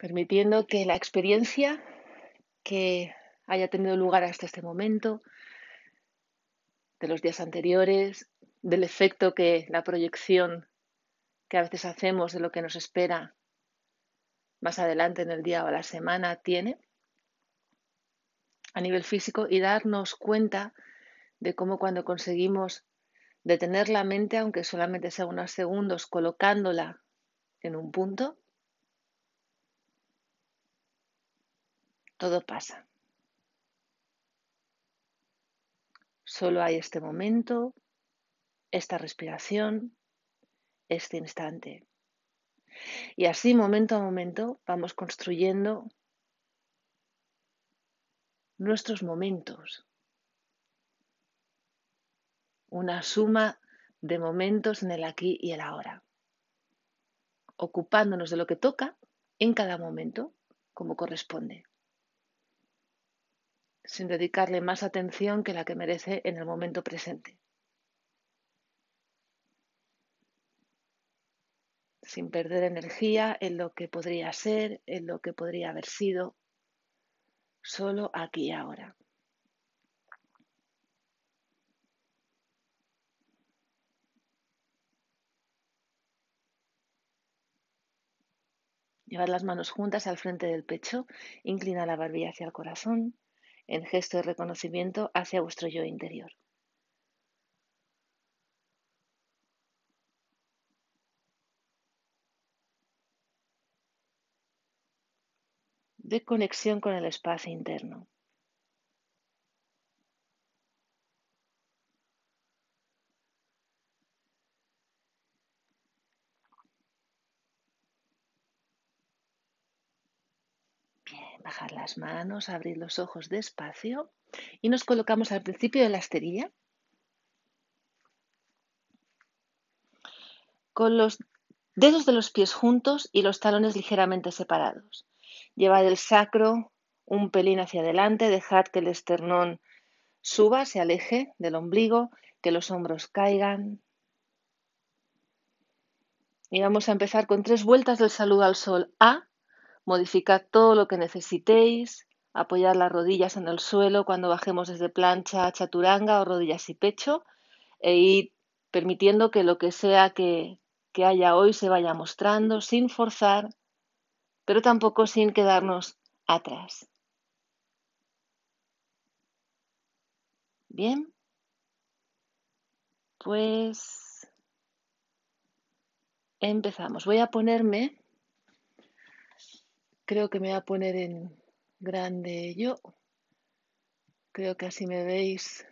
permitiendo que la experiencia que haya tenido lugar hasta este momento, de los días anteriores, del efecto que la proyección que a veces hacemos de lo que nos espera más adelante en el día o la semana tiene a nivel físico, y darnos cuenta de cómo cuando conseguimos detener la mente, aunque solamente sea unos segundos, colocándola en un punto, todo pasa. Solo hay este momento, esta respiración, este instante. Y así, momento a momento, vamos construyendo nuestros momentos, una suma de momentos en el aquí y el ahora, ocupándonos de lo que toca en cada momento, como corresponde, sin dedicarle más atención que la que merece en el momento presente, sin perder energía en lo que podría ser, en lo que podría haber sido, solo aquí y ahora. Llevar las manos juntas al frente del pecho, inclina la barbilla hacia el corazón, en gesto de reconocimiento hacia vuestro yo interior. De conexión con el espacio interno. Bien, bajar las manos, abrir los ojos despacio y nos colocamos al principio de la esterilla con los dedos de los pies juntos y los talones ligeramente separados. Llevad el sacro un pelín hacia adelante, dejad que el esternón suba, se aleje del ombligo, que los hombros caigan. Y vamos a empezar con 3 vueltas del saludo al sol. Modificad todo lo que necesitéis. Apoyar las rodillas en el suelo cuando bajemos desde plancha a chaturanga o rodillas y pecho, e ir permitiendo que lo que sea que haya hoy se vaya mostrando sin forzar, pero tampoco sin quedarnos atrás. Bien, pues empezamos. Creo que me voy a poner en grande yo. Creo que así me veis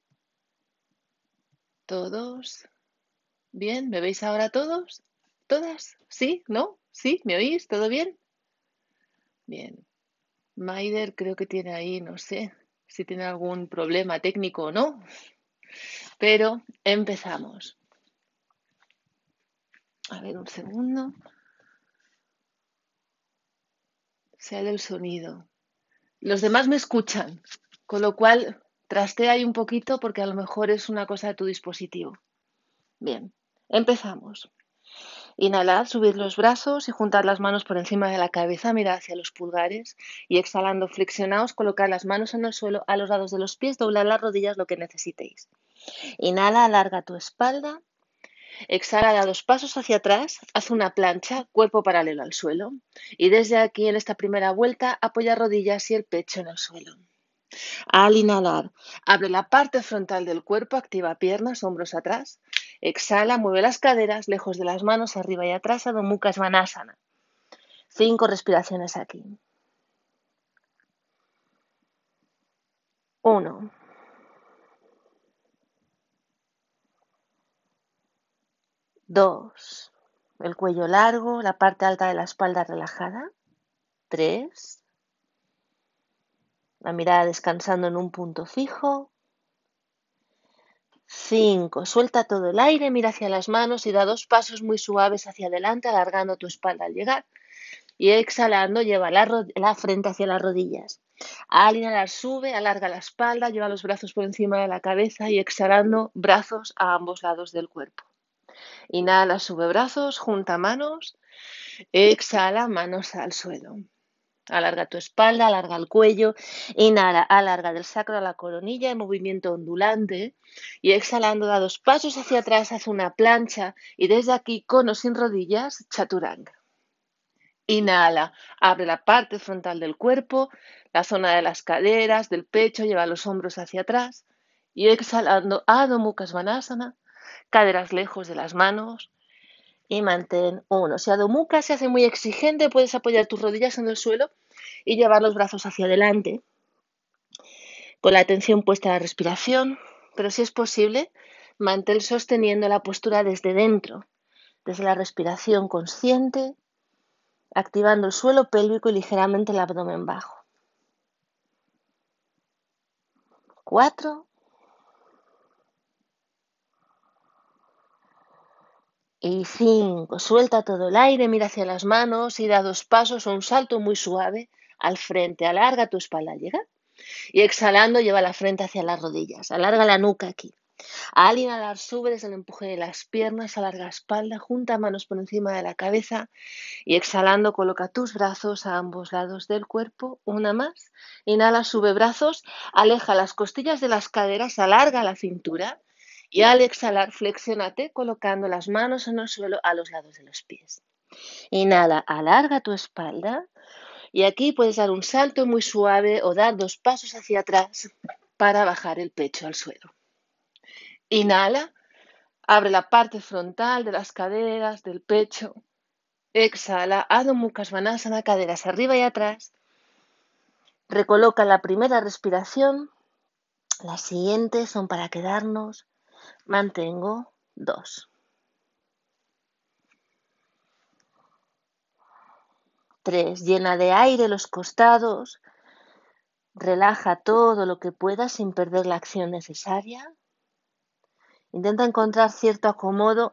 todos. Bien, ¿me veis ahora todos? ¿Todas? ¿Sí? ¿No? ¿Sí? ¿Me oís? ¿Todo bien? Bien. Maider creo que tiene ahí, no sé si tiene algún problema técnico o no, pero empezamos. A ver, un segundo. Sale el sonido. Los demás me escuchan, con lo cual trastea ahí un poquito porque a lo mejor es una cosa de tu dispositivo. Bien, empezamos. Inhalad, subid los brazos y juntad las manos por encima de la cabeza, mirad hacia los pulgares y exhalando, flexionaos, colocad las manos en el suelo a los lados de los pies, doblad las rodillas lo que necesitéis. Inhala, alarga tu espalda. Exhala, da 2 pasos hacia atrás, haz una plancha, cuerpo paralelo al suelo. Y desde aquí, en esta primera vuelta, apoya rodillas y el pecho en el suelo. Al inhalar, abre la parte frontal del cuerpo, activa piernas, hombros atrás. Exhala, mueve las caderas, lejos de las manos, arriba y atrás, Adho Mukha Svanasana. 5 respiraciones aquí. 1. 2. El cuello largo, la parte alta de la espalda relajada. 3. La mirada descansando en un punto fijo. 5. Suelta todo el aire, mira hacia las manos y da 2 pasos muy suaves hacia adelante, alargando tu espalda al llegar. Y exhalando, lleva la frente hacia las rodillas. Al inhalar, sube, alarga la espalda, lleva los brazos por encima de la cabeza y exhalando, brazos a ambos lados del cuerpo. Inhala, sube brazos, junta manos. Exhala, manos al suelo. Alarga tu espalda, alarga el cuello. Inhala, alarga del sacro a la coronilla en movimiento ondulante. Y exhalando, da 2 pasos hacia atrás, haz una plancha. Y desde aquí, con o sin rodillas, chaturanga. Inhala, abre la parte frontal del cuerpo, la zona de las caderas, del pecho, lleva los hombros hacia atrás. Y exhalando, Adho Mukha Svanasana, caderas lejos de las manos. Y mantén 1. Si Adho Mukha se hace muy exigente, puedes apoyar tus rodillas en el suelo y llevar los brazos hacia adelante, con la atención puesta en la respiración, pero si es posible, mantén sosteniendo la postura desde dentro, desde la respiración consciente, activando el suelo pélvico y ligeramente el abdomen bajo. 4. Y 5. Suelta todo el aire, mira hacia las manos y da 2 pasos o un salto muy suave al frente. Alarga tu espalda al llegar. Y exhalando, lleva la frente hacia las rodillas. Alarga la nuca aquí. Al inhalar, sube desde el empuje de las piernas, alarga espalda, junta manos por encima de la cabeza y exhalando, coloca tus brazos a ambos lados del cuerpo. Una más. Inhala, sube brazos, aleja las costillas de las caderas, alarga la cintura y al exhalar, flexiónate colocando las manos en el suelo a los lados de los pies. Inhala, alarga tu espalda y aquí puedes dar un salto muy suave o dar 2 pasos hacia atrás para bajar el pecho al suelo. Inhala, abre la parte frontal de las caderas, del pecho. Exhala, Adho Mukha Svanasana, caderas arriba y atrás. Recoloca la primera respiración. Las siguientes son para quedarnos. Mantengo 2. 3. Llena de aire los costados. Relaja todo lo que puedas sin perder la acción necesaria. Intenta encontrar cierto acomodo,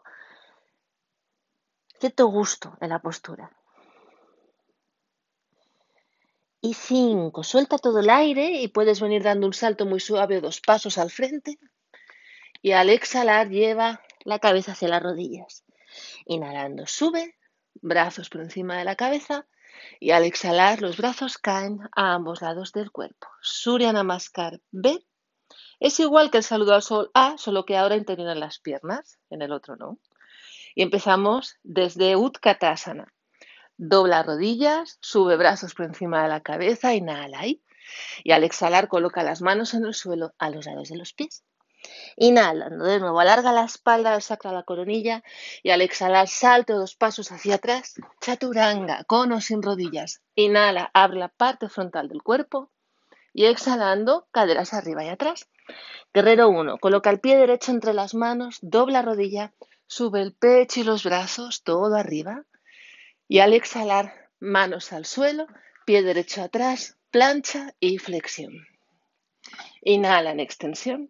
cierto gusto en la postura. Y 5. Suelta todo el aire y puedes venir dando un salto muy suave o 2 pasos al frente. Y al exhalar, lleva la cabeza hacia las rodillas. Inhalando, sube, brazos por encima de la cabeza. Y al exhalar, los brazos caen a ambos lados del cuerpo. Surya Namaskar B. Es igual que el saludo al sol A, solo que ahora integran las piernas, en el otro no. Y empezamos desde Utkatasana. Dobla rodillas, sube brazos por encima de la cabeza, inhala ahí. Y al exhalar, coloca las manos en el suelo a los lados de los pies. Inhalando de nuevo, alarga la espalda, del sacro a la coronilla. Y al exhalar, salto 2 pasos hacia atrás. Chaturanga, con o sin rodillas. Inhala, abre la parte frontal del cuerpo. Y exhalando, caderas arriba y atrás. Guerrero 1. Coloca el pie derecho entre las manos, dobla rodilla, sube el pecho y los brazos, todo arriba. Y al exhalar, manos al suelo, pie derecho atrás, plancha y flexión. Inhala en extensión.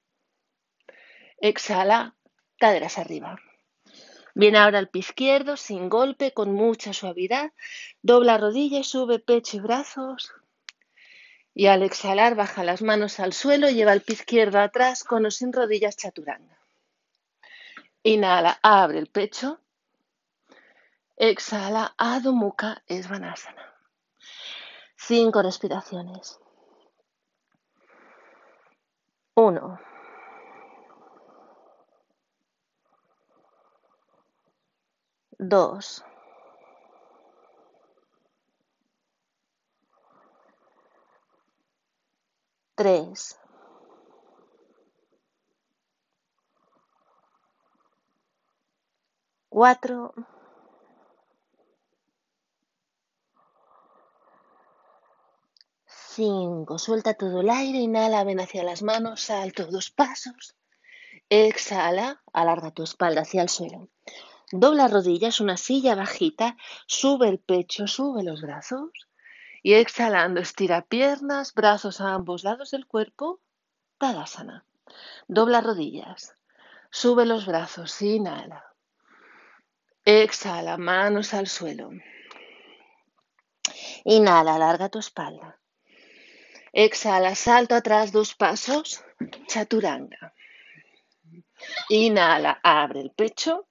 Exhala, caderas arriba. Viene ahora el pie izquierdo, sin golpe, con mucha suavidad. Dobla rodilla y sube pecho y brazos. Y al exhalar, baja las manos al suelo y lleva el pie izquierdo atrás, con o sin rodillas, chaturanga. Inhala, abre el pecho. Exhala, Adho Mukha Svanasana. 5 respiraciones. 1. 2. 3. 4. 5. Suelta todo el aire, inhala, ven hacia las manos, salto 2 pasos. Exhala, alarga tu espalda hacia el suelo. Dobla rodillas, una silla bajita, sube el pecho, sube los brazos. Y exhalando, estira piernas, brazos a ambos lados del cuerpo, Tadasana. Dobla rodillas, sube los brazos, inhala. Exhala, manos al suelo. Inhala, alarga tu espalda. Exhala, salto atrás 2 pasos, chaturanga. Inhala, abre el pecho.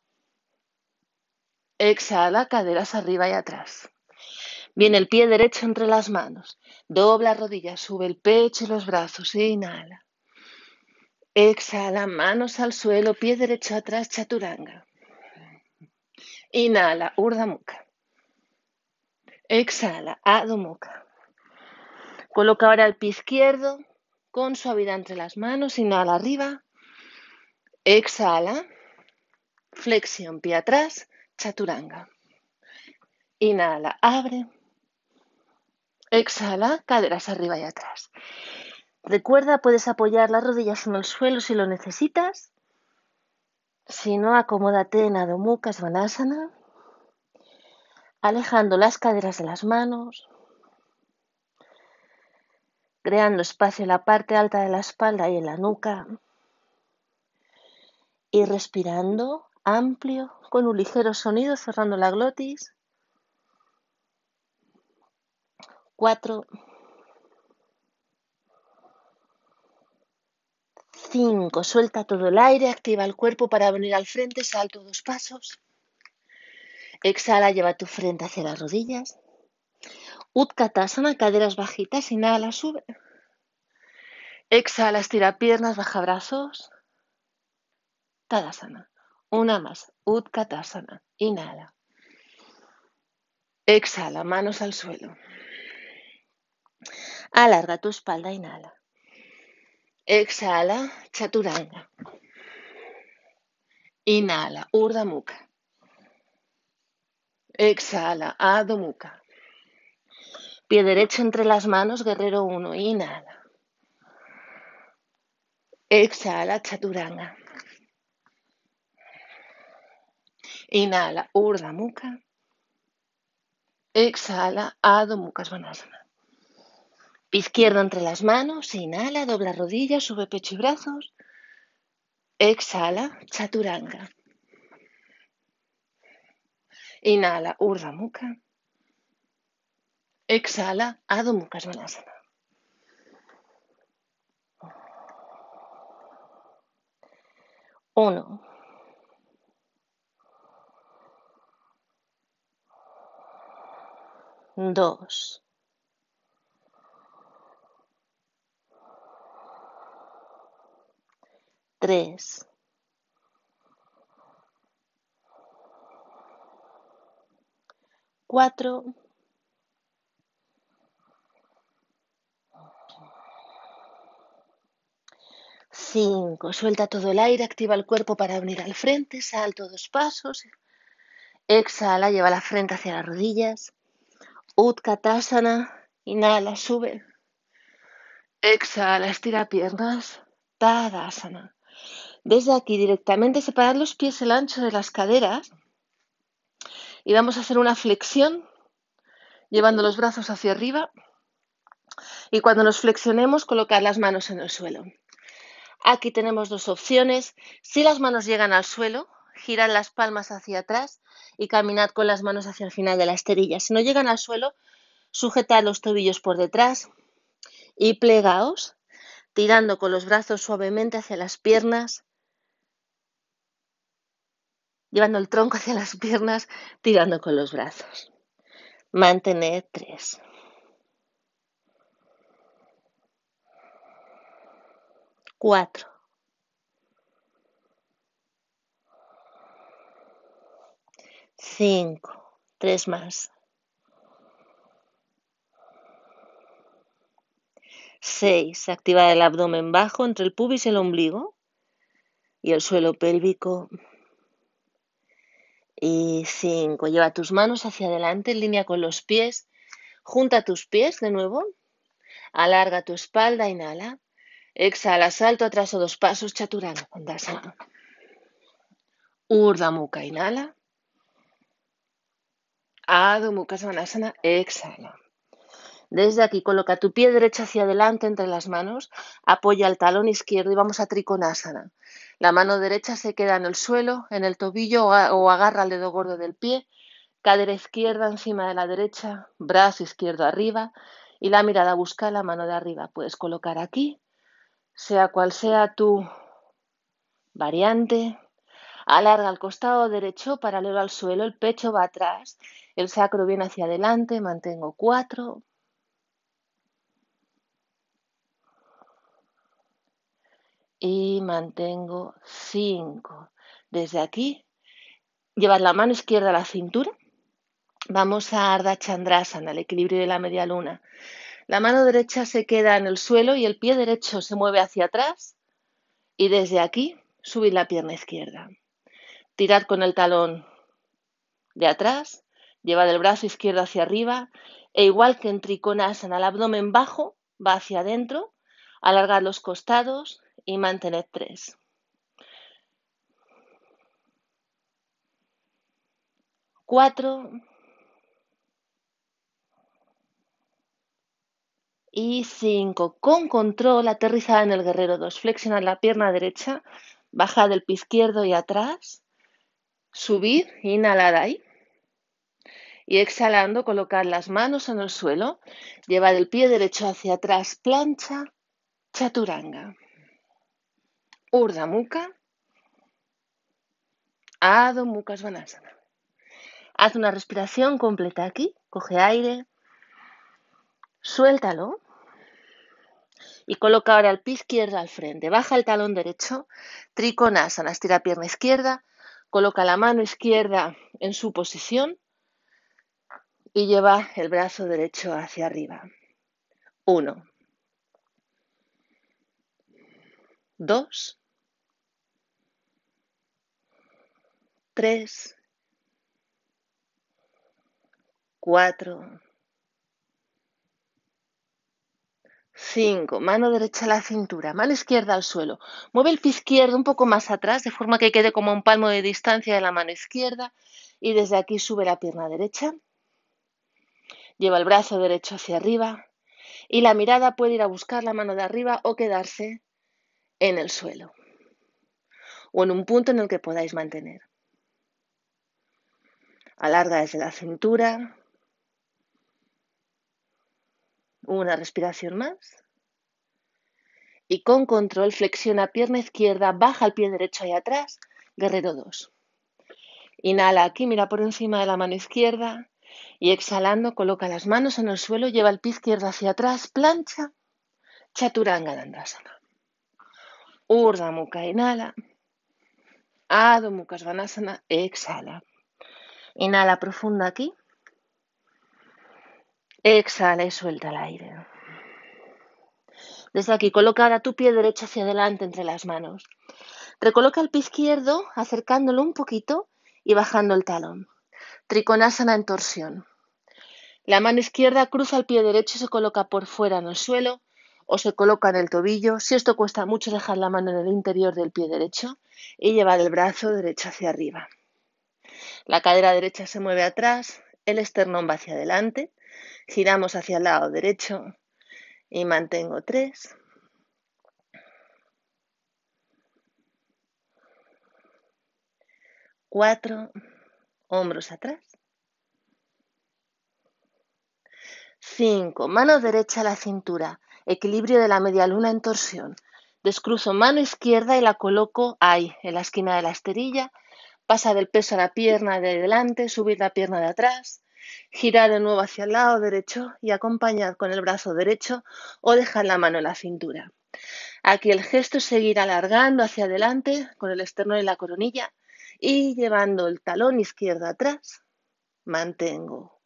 Exhala, caderas arriba y atrás. Viene el pie derecho entre las manos. Dobla rodillas, sube el pecho y los brazos. Inhala. Exhala, manos al suelo, pie derecho atrás, chaturanga. Inhala, Urdhva Mukha. Exhala, Adho Mukha. Coloca ahora el pie izquierdo con suavidad entre las manos. Inhala arriba. Exhala. Flexión, pie atrás, chaturanga. Inhala, abre. Exhala, caderas arriba y atrás. Recuerda, puedes apoyar las rodillas en el suelo si lo necesitas. Si no, acomódate en Adho Mukha Svanasana, alejando las caderas de las manos, creando espacio en la parte alta de la espalda y en la nuca, y respirando amplio con un ligero sonido cerrando la glotis. 4, 5, suelta todo el aire, activa el cuerpo para venir al frente, salto 2 pasos. Exhala, lleva tu frente hacia las rodillas. Utkatasana, caderas bajitas, inhala, sube. Exhala, estira piernas, baja brazos. Tadasana. Una más. Utkatasana. Inhala. Exhala, manos al suelo. Alarga tu espalda, inhala. Exhala, chaturanga. Inhala, Urdhva Mukha. Exhala, Adho Mukha. Pie derecho entre las manos, guerrero 1. Inhala. Exhala, chaturanga. Inhala, Urdhva Mukha. Exhala, Adho Mukha Svanasana. Pie izquierdo entre las manos, inhala, dobla rodillas, sube pecho y brazos. Exhala, chaturanga. Inhala, Urdhva Mukha. Exhala, Adho Mukha Svanasana. Uno. 2. 3. 4. 5. Suelta todo el aire, activa el cuerpo para venir al frente, salto 2 pasos. Exhala, lleva la frente hacia las rodillas. Utkatasana, inhala, sube. Exhala, estira piernas. Tadasana. Desde aquí directamente separar los pies el ancho de las caderas y vamos a hacer una flexión llevando los brazos hacia arriba y cuando nos flexionemos colocar las manos en el suelo. Aquí tenemos 2 opciones. Si las manos llegan al suelo, girad las palmas hacia atrás y caminad con las manos hacia el final de la esterilla. Si no llegan al suelo, sujetad los tobillos por detrás y plegaos, tirando con los brazos suavemente hacia las piernas, llevando el tronco hacia las piernas, tirando con los brazos. Mantened 3. 4. 5. 3 más. 6. Activa el abdomen bajo entre el pubis y el ombligo y el suelo pélvico. Y 5. Lleva tus manos hacia adelante en línea con los pies. Junta tus pies de nuevo. Alarga tu espalda, inhala. Exhala, salto atrás o 2 pasos, chaturanga, Dandasana. Urdhva Mukha, inhala. Adho Mukha Svanasana, exhala. Desde aquí coloca tu pie derecho hacia adelante entre las manos, apoya el talón izquierdo y vamos a Trikonasana. La mano derecha se queda en el suelo, en el tobillo o agarra el dedo gordo del pie, cadera izquierda encima de la derecha, brazo izquierdo arriba y la mirada busca la mano de arriba. Puedes colocar aquí, sea cual sea tu variante. Alarga el costado derecho paralelo al suelo, el pecho va atrás, el sacro viene hacia adelante, mantengo 4. Y mantengo 5. Desde aquí, llevar la mano izquierda a la cintura. Vamos a Ardha Chandrasana, el equilibrio de la media luna. La mano derecha se queda en el suelo y el pie derecho se mueve hacia atrás. Y desde aquí, subir la pierna izquierda. Tirad con el talón de atrás, llevad el brazo izquierdo hacia arriba e igual que en Trikonasana, el abdomen bajo va hacia adentro, alargad los costados y mantened 3. 4 y 5. Con control, aterrizad en el guerrero 2. Flexionad la pierna derecha, bajad el pie izquierdo y atrás, subid, inhalad ahí. Y exhalando, colocad las manos en el suelo, llevad el pie derecho hacia atrás, plancha, chaturanga. Urdhva Mukha, Adho Mukha Svanasana. Haz una respiración completa aquí, coge aire, suéltalo y coloca ahora el pie izquierdo al frente. Baja el talón derecho, Trikonasana, estira pierna izquierda, coloca la mano izquierda en su posición y lleva el brazo derecho hacia arriba. 1, 2, 3, 4, 5. Mano derecha a la cintura, mano izquierda al suelo. Mueve el pie izquierdo un poco más atrás, de forma que quede como un palmo de distancia de la mano izquierda. Y desde aquí sube la pierna derecha. Lleva el brazo derecho hacia arriba. Y la mirada puede ir a buscar la mano de arriba o quedarse en el suelo. O en un punto en el que podáis mantener. Alarga desde la cintura. Una respiración más. Y con control flexiona pierna izquierda, baja el pie derecho ahí atrás, guerrero 2. Inhala aquí, mira por encima de la mano izquierda y exhalando coloca las manos en el suelo, lleva el pie izquierdo hacia atrás, plancha, chaturanga dandasana. Urdhva Mukha, inhala. Adho Mukha Svanasana, exhala. Inhala profunda aquí. Exhala y suelta el aire. Desde aquí, coloca ahora tu pie derecho hacia adelante entre las manos. Recoloca el pie izquierdo, acercándolo un poquito y bajando el talón. Trikonasana en torsión. La mano izquierda cruza el pie derecho y se coloca por fuera en el suelo o se coloca en el tobillo. Si esto cuesta mucho, dejar la mano en el interior del pie derecho y llevar el brazo derecho hacia arriba. La cadera derecha se mueve atrás, el esternón va hacia adelante. Giramos hacia el lado derecho y mantengo 3. 4, hombros atrás. 5, mano derecha a la cintura, equilibrio de la media luna en torsión. Descruzo mano izquierda y la coloco ahí, en la esquina de la esterilla. Pasa del peso a la pierna de delante, subir la pierna de atrás, girar de nuevo hacia el lado derecho y acompañar con el brazo derecho o dejar la mano en la cintura. Aquí el gesto es seguir alargando hacia adelante con el esternón y la coronilla y llevando el talón izquierdo atrás. Mantengo.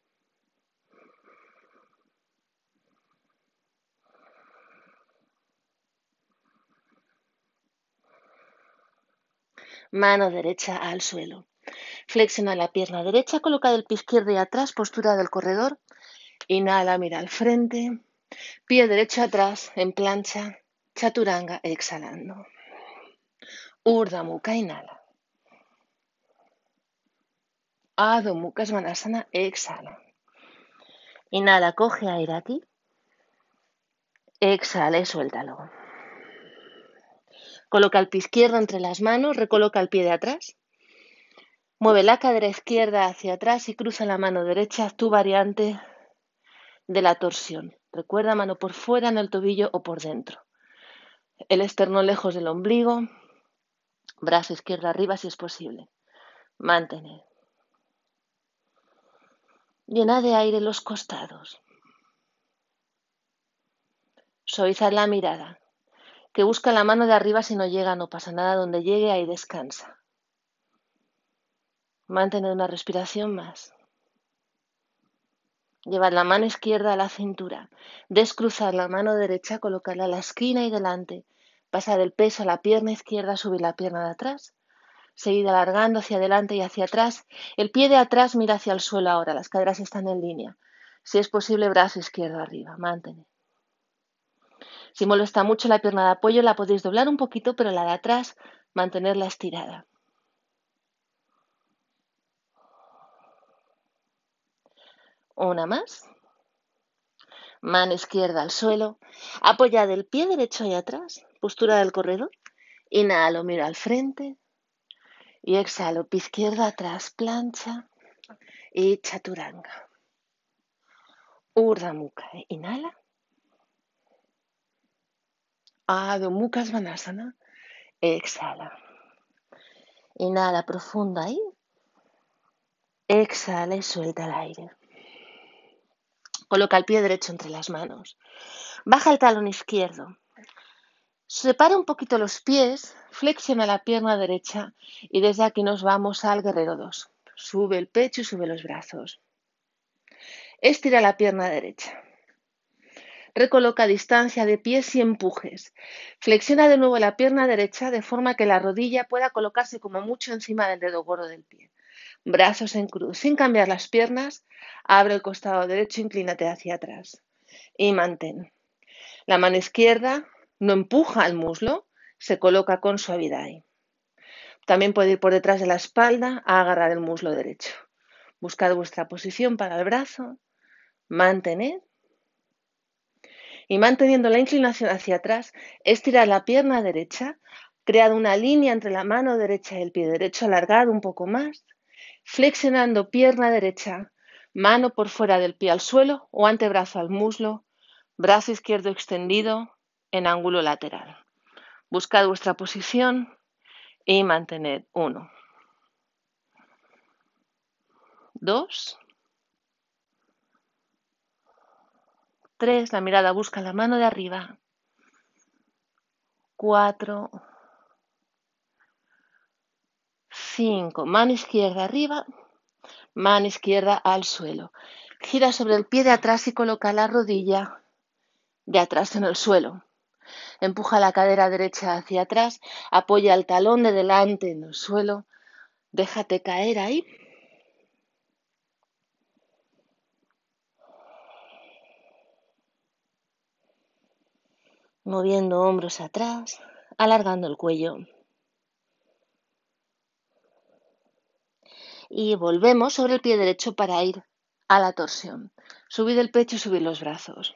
Mano derecha al suelo. Flexiona la pierna derecha, coloca el pie izquierdo y atrás, postura del corredor. Inhala, mira al frente. Pie derecho atrás, en plancha. Chaturanga, exhalando. Urdhva Mukha, inhala. Adho Mukha Svanasana, exhala. Inhala, coge aire aquí. Exhala y suéltalo. Coloca el pie izquierdo entre las manos, recoloca el pie de atrás. Mueve la cadera izquierda hacia atrás y cruza la mano derecha, tu variante de la torsión. Recuerda, mano por fuera en el tobillo o por dentro. El esternón lejos del ombligo. Brazo izquierdo arriba si es posible. Mantener. Llena de aire los costados. Suaviza la mirada. Que busca la mano de arriba si no llega, no pasa nada. Donde llegue, ahí descansa. Mantener una respiración más. Llevar la mano izquierda a la cintura. Descruzar la mano derecha, colocarla a la esquina y delante. Pasar el peso a la pierna izquierda, subir la pierna de atrás. Seguir alargando hacia adelante y hacia atrás. El pie de atrás mira hacia el suelo ahora. Las caderas están en línea. Si es posible, brazo izquierdo arriba. Mantener. Si molesta mucho la pierna de apoyo, la podéis doblar un poquito, pero la de atrás, mantenerla estirada. Una más. Mano izquierda al suelo. Apoyad el pie derecho ahí atrás. Postura del corredor. Inhalo, miro al frente. Y exhalo, pie izquierdo atrás, plancha. Y chaturanga. Urdhva Mukha. Inhala. Adho Mukha Svanasana. Exhala. Inhala profundo ahí. Exhala y suelta el aire. Coloca el pie derecho entre las manos. Baja el talón izquierdo. Separa un poquito los pies, flexiona la pierna derecha y desde aquí nos vamos al guerrero 2. Sube el pecho y sube los brazos. Estira la pierna derecha. Recoloca distancia de pies y empujes. Flexiona de nuevo la pierna derecha de forma que la rodilla pueda colocarse como mucho encima del dedo gordo del pie. Brazos en cruz. Sin cambiar las piernas, abre el costado derecho, inclínate hacia atrás. Y mantén. La mano izquierda no empuja al muslo, se coloca con suavidad ahí. También puede ir por detrás de la espalda a agarrar el muslo derecho. Buscad vuestra posición para el brazo, mantened y manteniendo la inclinación hacia atrás, estirad la pierna derecha, cread una línea entre la mano derecha y el pie derecho, alargad un poco más, flexionando pierna derecha, mano por fuera del pie al suelo o antebrazo al muslo, brazo izquierdo extendido en ángulo lateral. Buscad vuestra posición y mantened. 1, 2, 3, la mirada busca la mano de arriba. 4, 5, mano izquierda arriba, mano izquierda al suelo. Gira sobre el pie de atrás y coloca la rodilla de atrás en el suelo. Empuja la cadera derecha hacia atrás, apoya el talón de delante en el suelo. Déjate caer ahí. Moviendo hombros atrás, alargando el cuello. Y volvemos sobre el pie derecho para ir a la torsión. Subid el pecho y subid los brazos.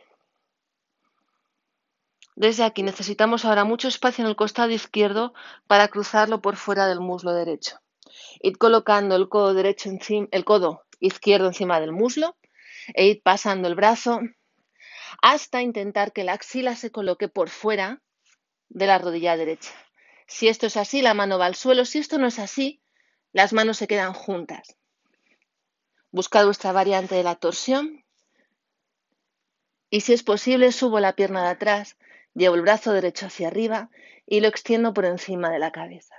Desde aquí necesitamos ahora mucho espacio en el costado izquierdo para cruzarlo por fuera del muslo derecho. Id colocando el codo derecho el codo izquierdo encima del muslo e id pasando el brazo hasta intentar que la axila se coloque por fuera de la rodilla derecha. Si esto es así, la mano va al suelo. Si esto no es así, las manos se quedan juntas. Buscad vuestra variante de la torsión y si es posible subo la pierna de atrás, llevo el brazo derecho hacia arriba y lo extiendo por encima de la cabeza.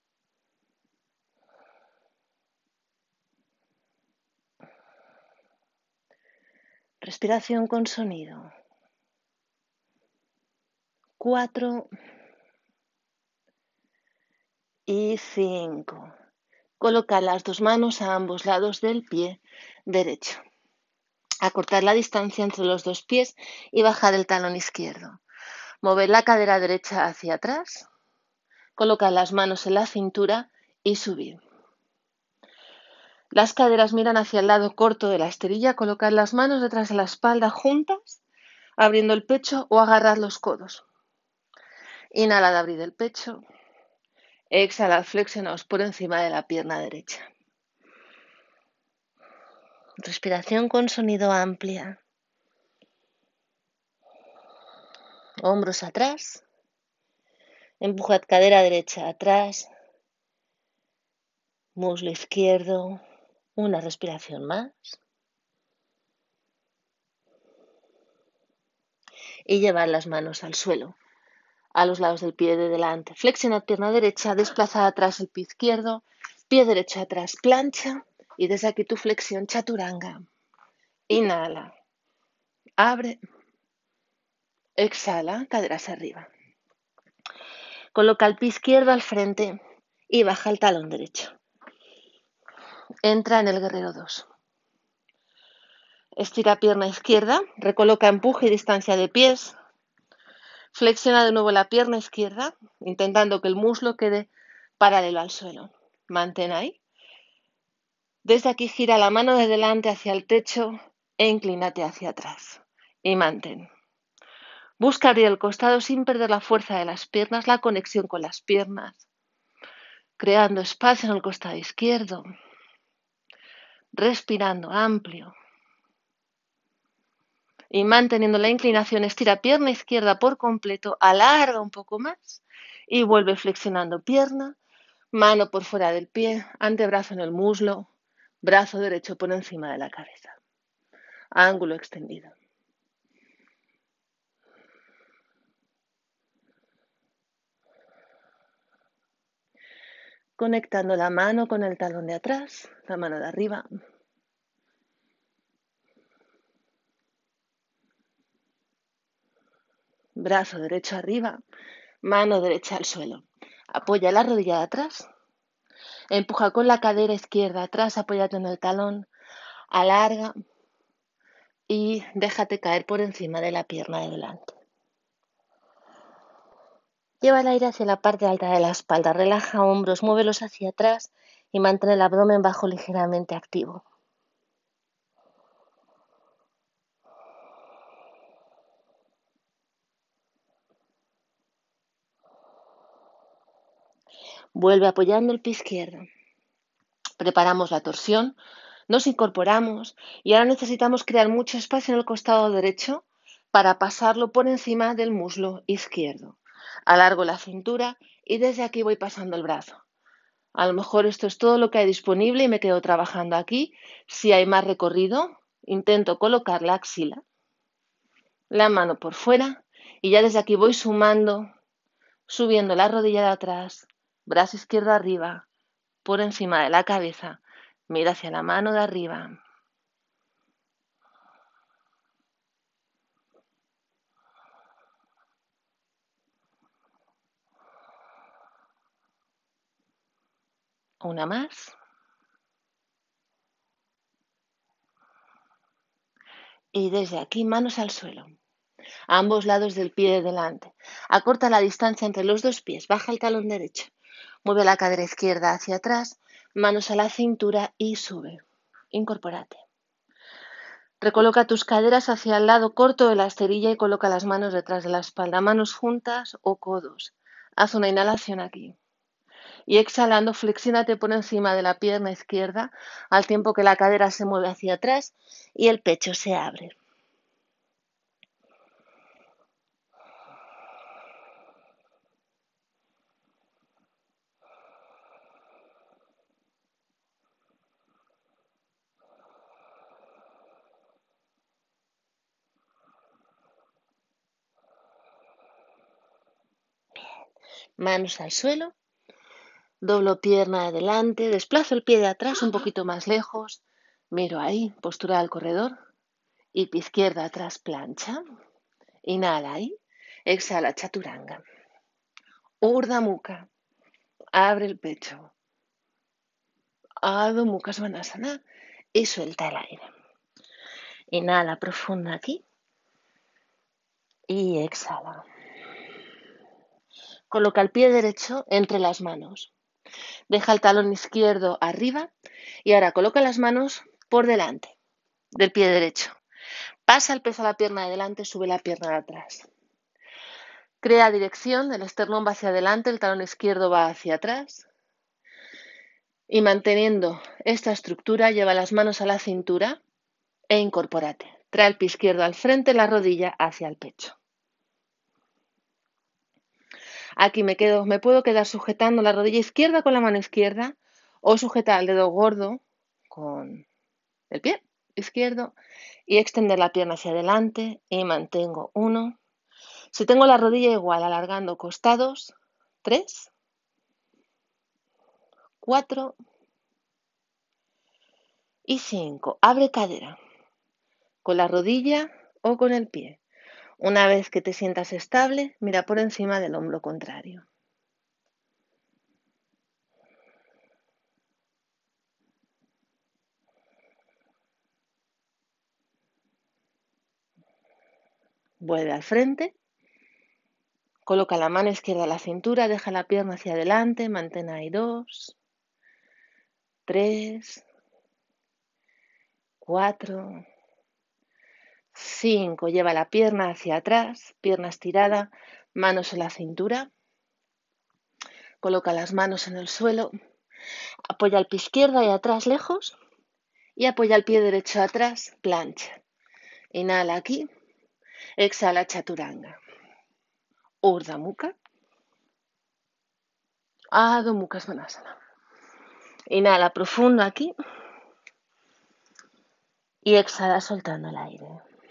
Respiración con sonido. 4 y 5. Colocar las dos manos a ambos lados del pie derecho. Acortar la distancia entre los dos pies y bajar el talón izquierdo. Mover la cadera derecha hacia atrás. Colocar las manos en la cintura y subir. Las caderas miran hacia el lado corto de la esterilla. Colocar las manos detrás de la espalda juntas, abriendo el pecho o agarrar los codos. Inhalad, abrid el pecho. Exhalad, flexionaos por encima de la pierna derecha. Respiración con sonido amplia. Hombros atrás. Empujad cadera derecha atrás. muslo izquierdo, una respiración más. Y llevar las manos al suelo, a los lados del pie de delante. Flexiona pierna derecha, desplaza atrás el pie izquierdo, pie derecho atrás, plancha. Y desde aquí tu flexión chaturanga. Inhala, abre, exhala, caderas arriba. Coloca el pie izquierdo al frente y baja el talón derecho. Entra en el guerrero 2. Estira pierna izquierda, recoloca empuje y distancia de pies. Flexiona de nuevo la pierna izquierda, intentando que el muslo quede paralelo al suelo. Mantén ahí. Desde aquí gira la mano de delante hacia el techo e inclínate hacia atrás. Y mantén. Busca abrir el costado sin perder la fuerza de las piernas, la conexión con las piernas. Creando espacio en el costado izquierdo. Respirando amplio. Y manteniendo la inclinación, estira pierna izquierda por completo, alarga un poco más y vuelve flexionando pierna, mano por fuera del pie, antebrazo en el muslo, brazo derecho por encima de la cabeza. Ángulo extendido. Conectando la mano con el talón de atrás, la mano de arriba. Brazo derecho arriba, mano derecha al suelo. Apoya la rodilla de atrás. Empuja con la cadera izquierda atrás, apóyate en el talón. Alarga y déjate caer por encima de la pierna de delante. Lleva el aire hacia la parte alta de la espalda, relaja hombros, muévelos hacia atrás y mantén el abdomen bajo ligeramente activo. Vuelve apoyando el pie izquierdo. Preparamos la torsión, nos incorporamos y ahora necesitamos crear mucho espacio en el costado derecho para pasarlo por encima del muslo izquierdo. Alargo la cintura y desde aquí voy pasando el brazo. A lo mejor esto es todo lo que hay disponible y me quedo trabajando aquí. Si hay más recorrido, intento colocar la axila, la mano por fuera y ya desde aquí voy sumando, subiendo la rodilla de atrás, brazo izquierdo arriba, por encima de la cabeza, mira hacia la mano de arriba. Una más. Y desde aquí manos al suelo, a ambos lados del pie de delante. Acorta la distancia entre los dos pies, baja el talón derecho, mueve la cadera izquierda hacia atrás, manos a la cintura y sube. Incorpórate. Recoloca tus caderas hacia el lado corto de la esterilla y coloca las manos detrás de la espalda, manos juntas o codos. Haz una inhalación aquí. Y exhalando, flexiónate por encima de la pierna izquierda al tiempo que la cadera se mueve hacia atrás y el pecho se abre. Manos al suelo, doblo pierna adelante, desplazo el pie de atrás un poquito más lejos, miro ahí, postura del corredor, y pie izquierda atrás, plancha, inhala ahí, exhala, chaturanga, Urdhva Mukha, abre el pecho, Adho Mukha Svanasana y suelta el aire. Inhala profunda aquí y exhala. Coloca el pie derecho entre las manos. Deja el talón izquierdo arriba y ahora coloca las manos por delante del pie derecho. Pasa el peso a la pierna de delante, sube la pierna de atrás. Crea dirección, el esternón va hacia adelante, el talón izquierdo va hacia atrás. Y manteniendo esta estructura, lleva las manos a la cintura e incorpórate. Trae el pie izquierdo al frente, la rodilla hacia el pecho. Aquí me puedo quedar sujetando la rodilla izquierda con la mano izquierda O sujetar el dedo gordo con el pie izquierdo y extender la pierna hacia adelante y mantengo 1. Si tengo la rodilla igual, alargando costados, 3, 4 y 5. Abre cadera con la rodilla o con el pie. Una vez que te sientas estable, mira por encima del hombro contrario. Vuelve al frente. Coloca la mano izquierda a la cintura, deja la pierna hacia adelante, mantén ahí 2, 3, 4, 5. Lleva la pierna hacia atrás, pierna estirada, manos en la cintura. Coloca las manos en el suelo, apoya el pie izquierdo ahí atrás lejos y apoya el pie derecho atrás, plancha. Inhala aquí, exhala chaturanga. Urdhva Mukha, Adho Mukha Svanasana. Inhala profundo aquí y exhala soltando el aire.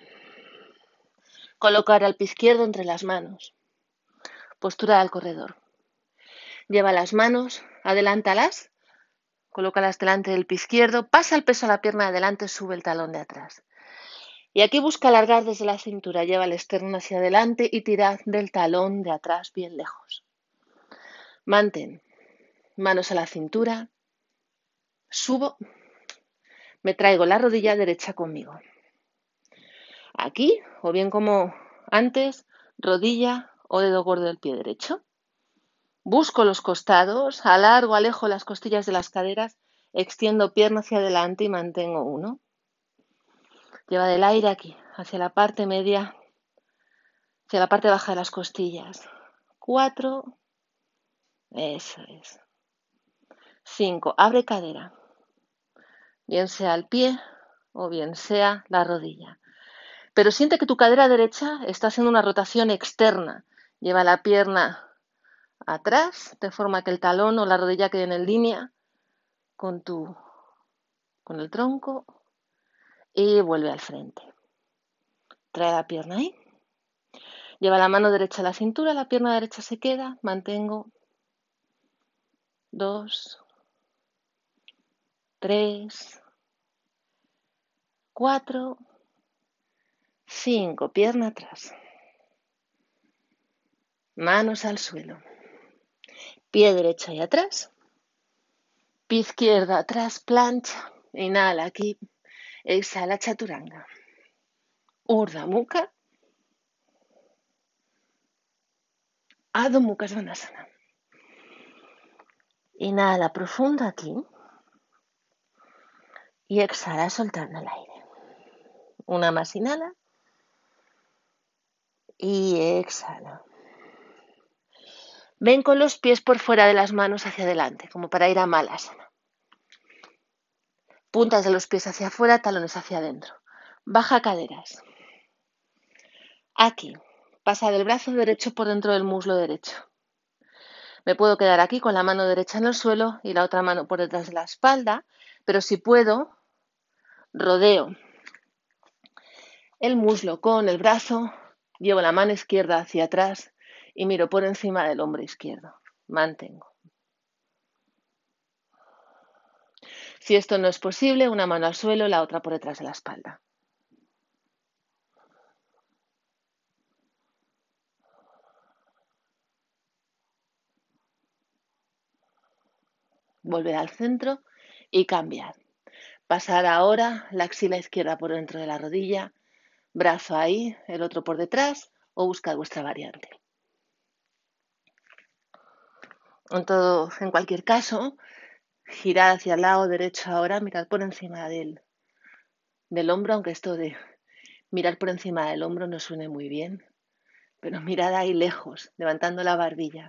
Colocar al pie izquierdo entre las manos. Postura del corredor. Lleva las manos, adelántalas, colócalas delante del pie izquierdo, pasa el peso a la pierna de adelante, sube el talón de atrás. Y aquí busca alargar desde la cintura, lleva el externo hacia adelante y tira del talón de atrás bien lejos. Mantén manos a la cintura, subo, me traigo la rodilla derecha conmigo. Aquí, o bien como antes, rodilla o dedo gordo del pie derecho. Busco los costados, alargo, alejo las costillas de las caderas, extiendo pierna hacia adelante y mantengo 1. Lleva del aire aquí, hacia la parte media, hacia la parte baja de las costillas. 4, eso es. 5, abre cadera, bien sea el pie o bien sea la rodilla. Pero siente que tu cadera derecha está haciendo una rotación externa. Lleva la pierna atrás, de forma que el talón o la rodilla queden en línea con el tronco y vuelve al frente. Trae la pierna ahí. Lleva la mano derecha a la cintura, la pierna derecha se queda, mantengo 2, 3, 4, 5, pierna atrás. Manos al suelo. Pie derecho ahí atrás. Pie izquierdo atrás, plancha. Inhala aquí. Exhala chaturanga. Urdhva Mukha, Adho Mukha Svanasana. Inhala profundo aquí. Y exhala soltando el aire. Una más inhala. Y exhala. Ven con los pies por fuera de las manos hacia adelante, como para ir a Malasana. Puntas de los pies hacia afuera, talones hacia adentro. Baja caderas. Aquí. Pasa del brazo derecho por dentro del muslo derecho. Me puedo quedar aquí con la mano derecha en el suelo y la otra mano por detrás de la espalda, pero si puedo, rodeo el muslo con el brazo, llevo la mano izquierda hacia atrás y miro por encima del hombro izquierdo. Mantengo. Si esto no es posible, una mano al suelo, la otra por detrás de la espalda. Volver al centro y cambiar. Pasar ahora la axila izquierda por dentro de la rodilla, brazo ahí, el otro por detrás, o buscar vuestra variante. En cualquier caso, girad hacia el lado derecho ahora, mirad por encima del hombro, aunque esto de mirar por encima del hombro no suene muy bien, pero mirad ahí lejos, levantando la barbilla.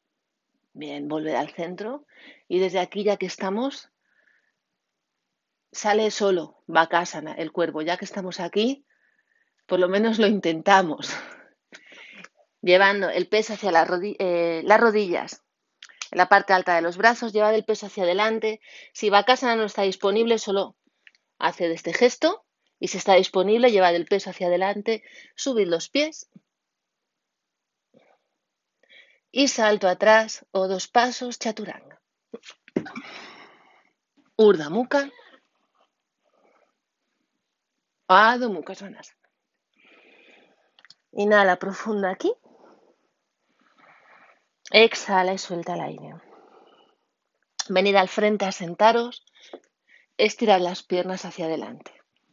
Bien, volver al centro y desde aquí, ya que estamos, sale solo, Bakasana, el cuervo. Ya que estamos aquí, por lo menos lo intentamos. Llevando el peso hacia las rodillas, en la parte alta de los brazos, llevad el peso hacia adelante. Si Bakasana no está disponible, solo haced este gesto. Y si está disponible, llevad el peso hacia adelante, subid los pies y salto atrás o 2 pasos, chaturanga. Urdhva Mukha, Adho Mukha Svanasana. Inhala profundo aquí. Exhala y suelta el aire. Venid al frente a sentaros. Estirad las piernas hacia adelante.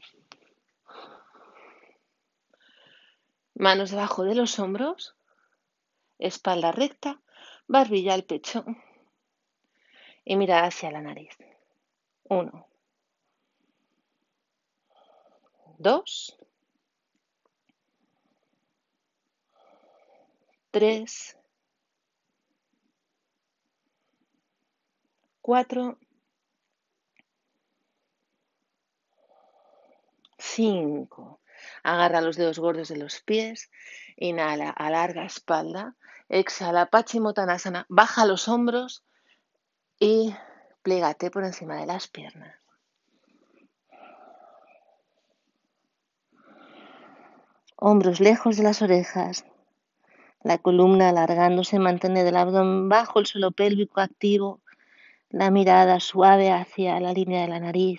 Manos debajo de los hombros. Espalda recta. Barbilla al pecho. Y mirad hacia la nariz. 1, 2, 3, 4, 5. Agarra los dedos gordos de los pies. Inhala, alarga espalda. Exhala, Paschimottanasana. Baja los hombros y plégate por encima de las piernas. Hombros lejos de las orejas. La columna alargándose, mantener el abdomen bajo, el suelo pélvico activo. La mirada suave hacia la línea de la nariz.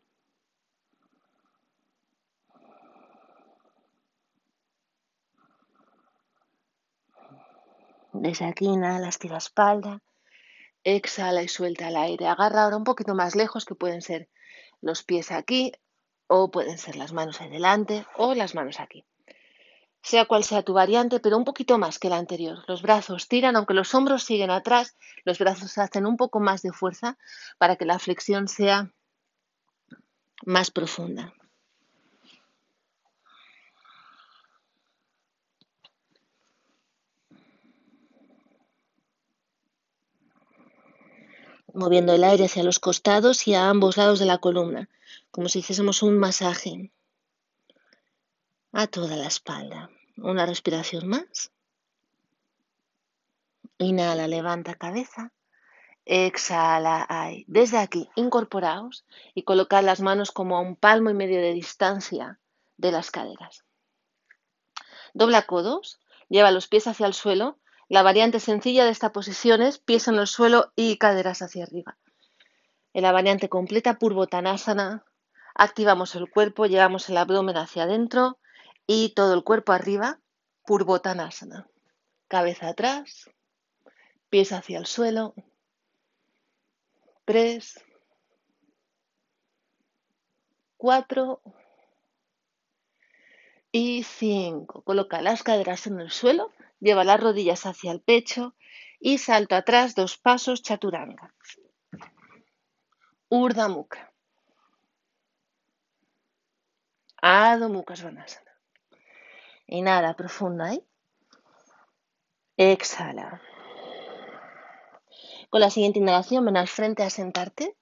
Desde aquí inhala, estira espalda. Exhala y suelta el aire. Agarra ahora un poquito más lejos, que pueden ser los pies aquí, o pueden ser las manos adelante, o las manos aquí. Sea cual sea tu variante, pero un poquito más que la anterior. Los brazos tiran, aunque los hombros siguen atrás, los brazos hacen un poco más de fuerza para que la flexión sea más profunda. Moviendo el aire hacia los costados y a ambos lados de la columna, como si hiciésemos un masaje a toda la espalda. Una respiración más. Inhala, levanta cabeza. Exhala, ay. Desde aquí, incorporaos y colocad las manos como a 1,5 palmo de distancia de las caderas. Dobla codos, lleva los pies hacia el suelo. La variante sencilla de esta posición es pies en el suelo y caderas hacia arriba. En la variante completa, Purvottanasana, activamos el cuerpo, llevamos el abdomen hacia adentro y todo el cuerpo arriba, Purvottanasana. Cabeza atrás, pies hacia el suelo. 3, 4 y 5. Coloca las caderas en el suelo, lleva las rodillas hacia el pecho y salto atrás 2 pasos, chaturanga. Urdhva Mukha. Adho Mukha Svanasana. Inhala profunda ahí. Exhala. Con la siguiente inhalación, ven al frente a sentarte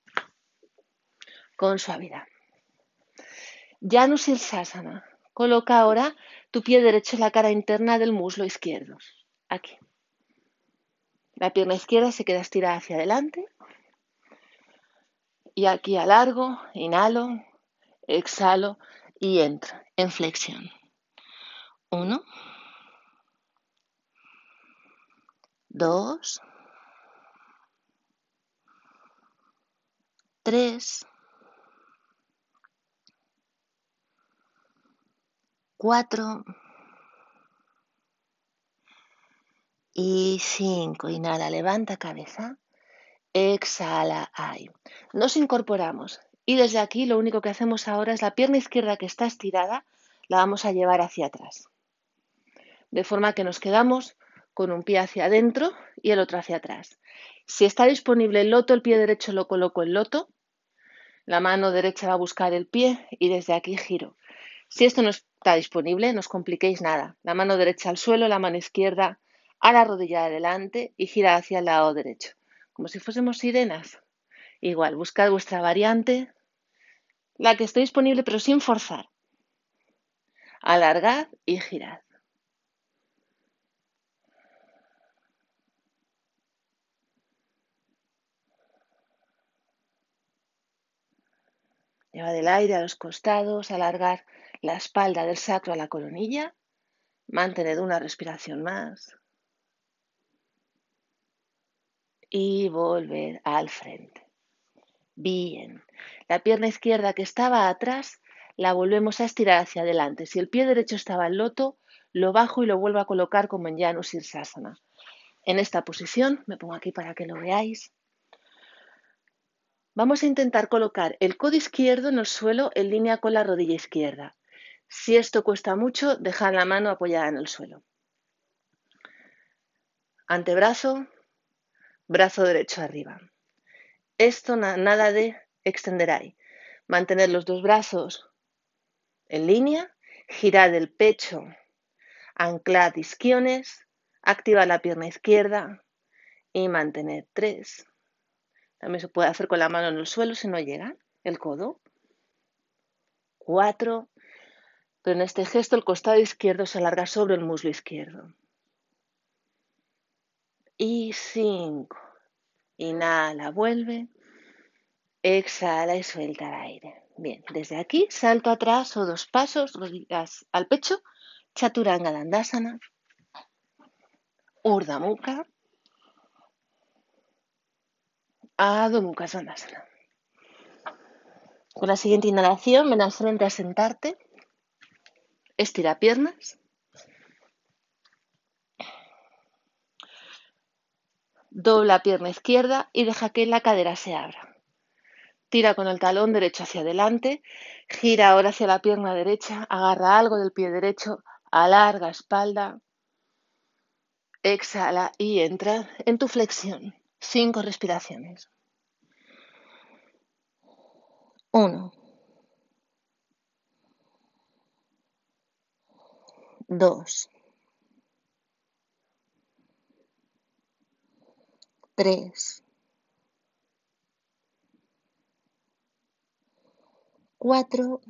con suavidad. Janu Sirsasana. Coloca ahora tu pie derecho en la cara interna del muslo izquierdo. Aquí. La pierna izquierda se queda estirada hacia adelante. Y aquí alargo, inhalo, exhalo y entro en flexión. 1, 2, 3, 4 y 5. Inhala, levanta cabeza. Exhala, ahí. Nos incorporamos y desde aquí lo único que hacemos ahora es la pierna izquierda que está estirada, la vamos a llevar hacia atrás. De forma que nos quedamos con un pie hacia adentro y el otro hacia atrás. Si está disponible el loto, el pie derecho lo coloco en loto. La mano derecha va a buscar el pie y desde aquí giro. Si esto no está disponible, no os compliquéis nada. La mano derecha al suelo, la mano izquierda a la rodilla de adelante y gira hacia el lado derecho. Como si fuésemos sirenas. Igual, buscad vuestra variante la que esté disponible, pero sin forzar. Alargad y girad. Llevad el aire a los costados, alargar la espalda del sacro a la coronilla. Mantened una respiración más. Y volver al frente. Bien. La pierna izquierda que estaba atrás la volvemos a estirar hacia adelante. Si el pie derecho estaba en loto, lo bajo y lo vuelvo a colocar como en Janu Sirsasana. En esta posición, me pongo aquí para que lo veáis, vamos a intentar colocar el codo izquierdo en el suelo en línea con la rodilla izquierda. Si esto cuesta mucho, dejad la mano apoyada en el suelo. Antebrazo, brazo derecho arriba. Esto nada de extender ahí. Mantener los dos brazos en línea, girad el pecho, anclad isquiones, activad la pierna izquierda y mantened 3. También se puede hacer con la mano en el suelo si no llega el codo. 4. Pero en este gesto el costado izquierdo se alarga sobre el muslo izquierdo. Y 5. Inhala, vuelve. Exhala y suelta el aire. Bien, desde aquí salto atrás o 2 pasos, rodillas al pecho, Chaturanga Dandasana, Urdhva Mukha, Adho Mukha Svanasana. Con la siguiente inhalación, ven al frente a sentarte, estira piernas, dobla pierna izquierda y deja que la cadera se abra. Tira con el talón derecho hacia adelante, gira ahora hacia la pierna derecha, agarra algo del pie derecho, alarga espalda, exhala y entra en tu flexión. 5 respiraciones. 1, 2, 3, 4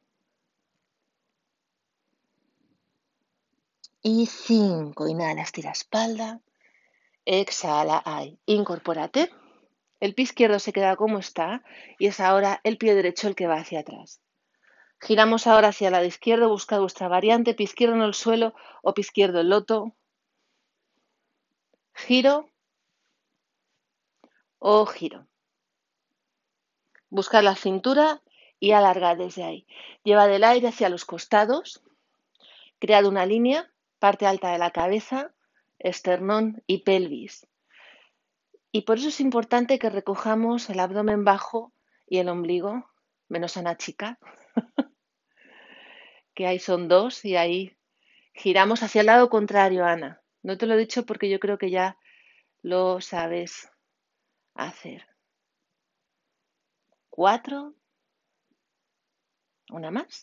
y 5. Inhala, estira espalda, exhala, ahí. Incorpórate. El pie izquierdo se queda como está y es ahora el pie derecho el que va hacia atrás. Giramos ahora hacia el lado izquierdo, busca vuestra variante, pie izquierdo en el suelo o pie izquierdo en loto. Giro o giro. Buscar la cintura y alargar desde ahí. Llevad el aire hacia los costados. Cread una línea, parte alta de la cabeza, esternón y pelvis. Y por eso es importante que recojamos el abdomen bajo y el ombligo, menos Anachika, que ahí son 2 y ahí giramos hacia el lado contrario, Ana. No te lo he dicho porque yo creo que ya lo sabes hacer. 4, una más.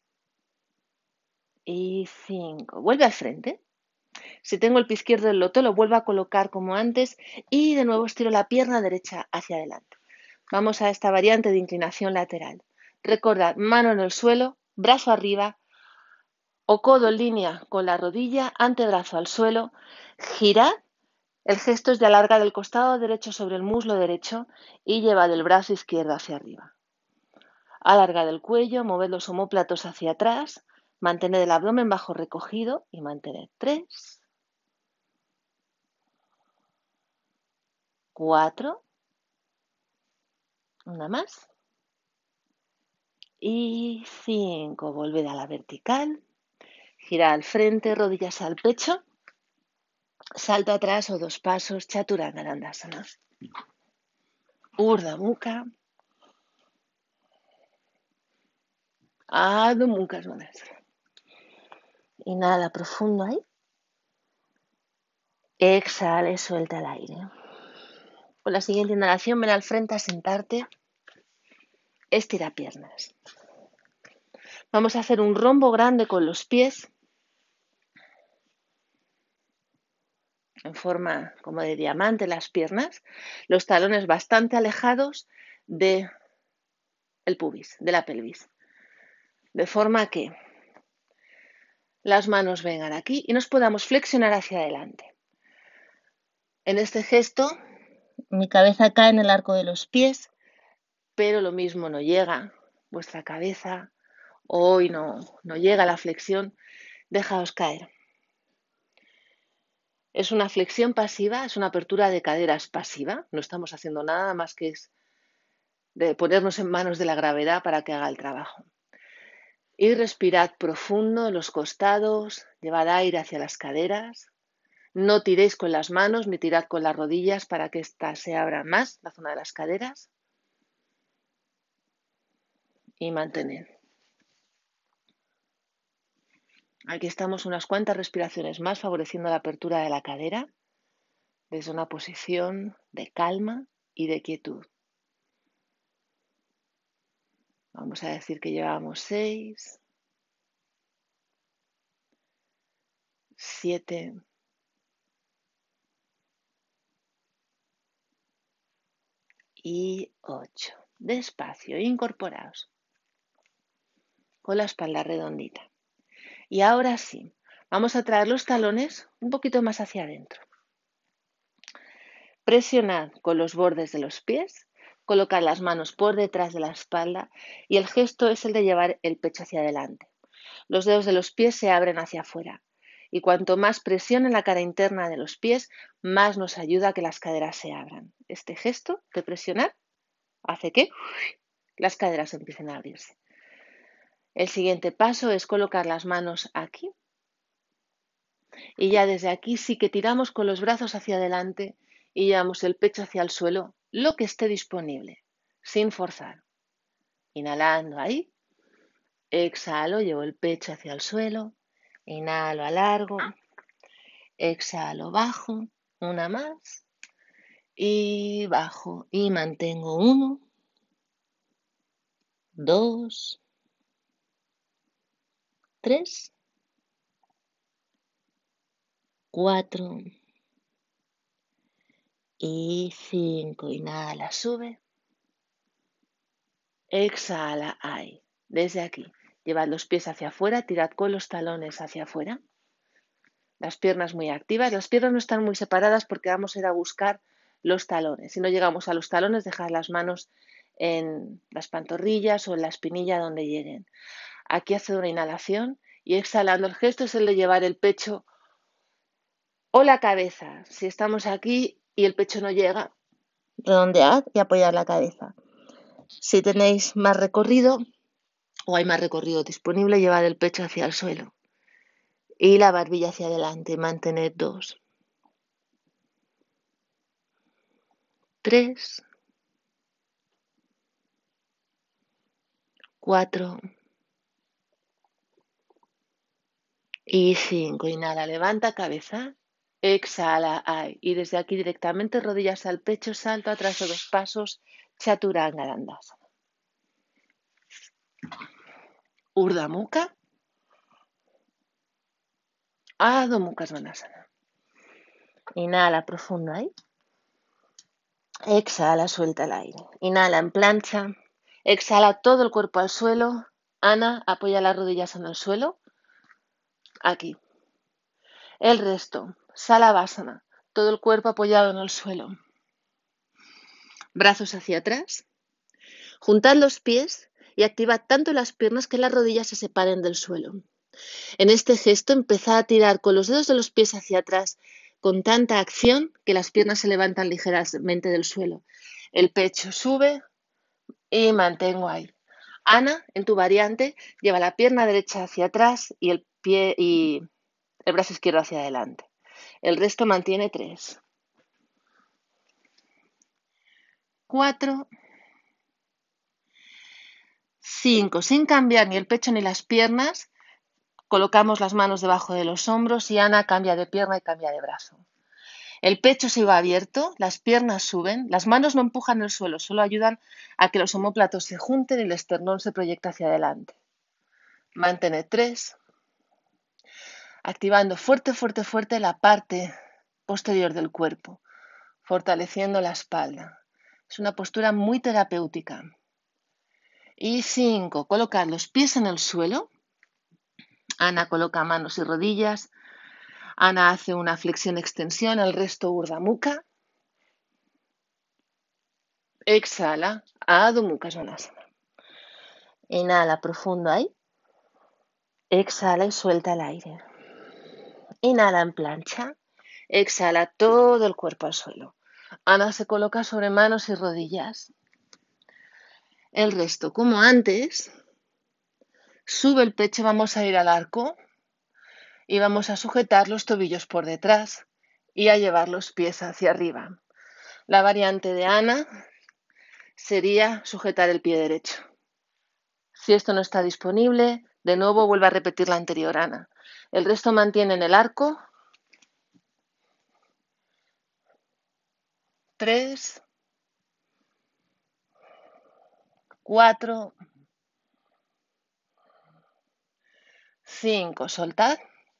Y 5. Vuelve al frente. Si tengo el pie izquierdo en loto, lo vuelvo a colocar como antes y de nuevo estiro la pierna derecha hacia adelante. Vamos a esta variante de inclinación lateral. Recordad, mano en el suelo, brazo arriba o codo en línea con la rodilla, antebrazo al suelo. Girad. El gesto es de alargar el costado derecho sobre el muslo derecho y llevad el brazo izquierdo hacia arriba. Alargad el cuello, moved los omóplatos hacia atrás, mantened el abdomen bajo recogido y mantened 3, 4, una más, y 5. Volved a la vertical, girad al frente, rodillas al pecho, salto atrás o 2 pasos, Chaturanga Dandasana. Urdhva Mukha, Adho Mukha Svanasana. Inhala profundo ahí. Exhala y suelta el aire. Con la siguiente inhalación, ven al frente a sentarte. Estira piernas. Vamos a hacer un rombo grande con los pies en forma como de diamante las piernas, los talones bastante alejados de el pubis, de la pelvis. De forma que las manos vengan aquí y nos podamos flexionar hacia adelante. En este gesto, mi cabeza cae en el arco de los pies, pero lo mismo no llega vuestra cabeza, hoy no llega la flexión, dejaos caer. Es una flexión pasiva, es una apertura de caderas pasiva, no estamos haciendo nada más que es de ponernos en manos de la gravedad para que haga el trabajo. Y respirad profundo en los costados, llevad aire hacia las caderas, no tiréis con las manos ni tirad con las rodillas para que éstas se abran más, la zona de las caderas, y mantened. Aquí estamos unas cuantas respiraciones más favoreciendo la apertura de la cadera desde una posición de calma y de quietud. Vamos a decir que llevamos 6, 7, 8. Despacio, incorporaos con la espalda redondita. Y ahora sí, vamos a traer los talones un poquito más hacia adentro. Presionad con los bordes de los pies, colocad las manos por detrás de la espalda y el gesto es el de llevar el pecho hacia adelante. Los dedos de los pies se abren hacia afuera y cuanto más presión en la cara interna de los pies, más nos ayuda a que las caderas se abran. Este gesto de presionar hace que las caderas empiecen a abrirse. El siguiente paso es colocar las manos aquí y ya desde aquí sí que tiramos con los brazos hacia adelante y llevamos el pecho hacia el suelo, lo que esté disponible, sin forzar. Inhalando ahí, exhalo, llevo el pecho hacia el suelo, inhalo, alargo, exhalo, bajo, una más y bajo y mantengo 1, 2, 3, 4 y 5. Inhala, sube. Exhala, ahí. Desde aquí. Llevad los pies hacia afuera, tirad con los talones hacia afuera. Las piernas muy activas. Las piernas no están muy separadas porque vamos a ir a buscar los talones. Si no llegamos a los talones, dejad las manos en las pantorrillas o en la espinilla donde lleguen. Aquí haced una inhalación y exhalando. El gesto es el de llevar el pecho o la cabeza. Si estamos aquí y el pecho no llega, redondead y apoyad la cabeza. Si tenéis más recorrido o hay más recorrido disponible, llevad el pecho hacia el suelo y la barbilla hacia adelante. Mantened 2, 3, 4 y 5. Inhala, levanta cabeza. Exhala, ay. Y desde aquí directamente rodillas al pecho, salto atrás de 2 pasos, Chaturanga Dandasana. Urdhva Mukha, Adho Mukha Svanasana. Inhala profundo ahí. Exhala, suelta el aire. Inhala en plancha. Exhala todo el cuerpo al suelo. Ana, apoya las rodillas en el suelo. Aquí. El resto. Salavasana. Todo el cuerpo apoyado en el suelo. Brazos hacia atrás. Juntad los pies y activad tanto las piernas que las rodillas se separen del suelo. En este gesto empezad a tirar con los dedos de los pies hacia atrás con tanta acción que las piernas se levantan ligeramente del suelo. El pecho sube y mantengo ahí. Ana, en tu variante, lleva la pierna derecha hacia atrás y el brazo izquierdo hacia adelante. El resto mantiene 3, 4, 5. Sin cambiar ni el pecho ni las piernas, colocamos las manos debajo de los hombros y Ana cambia de pierna y cambia de brazo. El pecho sigue abierto, las piernas suben, las manos no empujan el suelo, solo ayudan a que los omóplatos se junten y el esternón se proyecte hacia adelante. Mantened 3. Activando fuerte, fuerte, fuerte la parte posterior del cuerpo, fortaleciendo la espalda. Es una postura muy terapéutica. Y 5. Colocar los pies en el suelo. Ana coloca manos y rodillas. Ana hace una flexión-extensión, el resto Urdhva Mukha. Exhala, Adho Mukha Svanasana. Inhala profundo ahí. Exhala y suelta el aire. Inhala en plancha. Exhala todo el cuerpo al suelo. Ana se coloca sobre manos y rodillas. El resto, como antes, sube el pecho, vamos a ir al arco y vamos a sujetar los tobillos por detrás y a llevar los pies hacia arriba. La variante de Ana sería sujetar el pie derecho. Si esto no está disponible, de nuevo vuelve a repetir la anterior Ana. El resto mantienen el arco. 3, 4, 5. Soltad.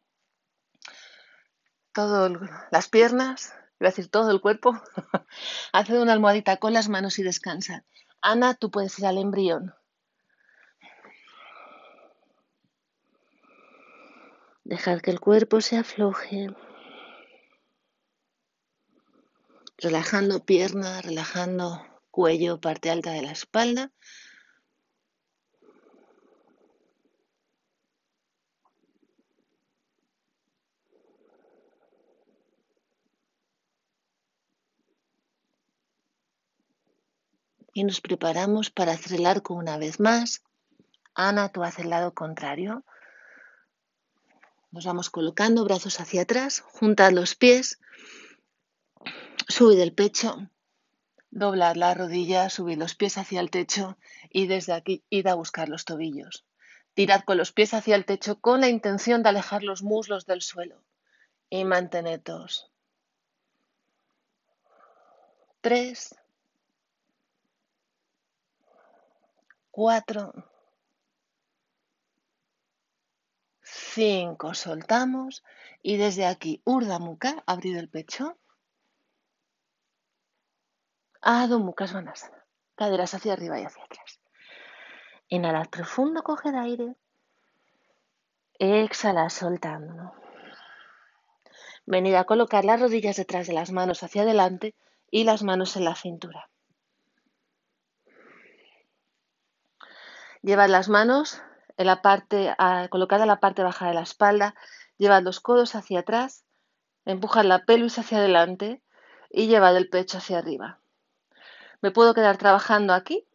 Las piernas, iba a decir todo el cuerpo. Haced una almohadita con las manos y descansa. Ana, tú puedes ir al embrión. Dejad que el cuerpo se afloje. Relajando pierna, relajando cuello, parte alta de la espalda. Y nos preparamos para hacer el arco una vez más. Ana, tú haces el lado contrario. Nos vamos colocando, brazos hacia atrás, juntad los pies, subid el pecho, doblad las rodillas, subid los pies hacia el techo y desde aquí id a buscar los tobillos. Tirad con los pies hacia el techo con la intención de alejar los muslos del suelo y mantenedlos. 3, 4, 5, soltamos y desde aquí Urdhva Mukha, abrid el pecho. Adho Mukha Svanasana, caderas hacia arriba y hacia atrás. Inhalad profundo, coged aire. Exhalad soltando. Venid a colocar las rodillas detrás de las manos hacia adelante y las manos en la cintura. Llevad las manos en la parte, colocada en la parte baja de la espalda, llevad los codos hacia atrás, empujad la pelvis hacia adelante y llevad el pecho hacia arriba. Me puedo quedar trabajando aquí,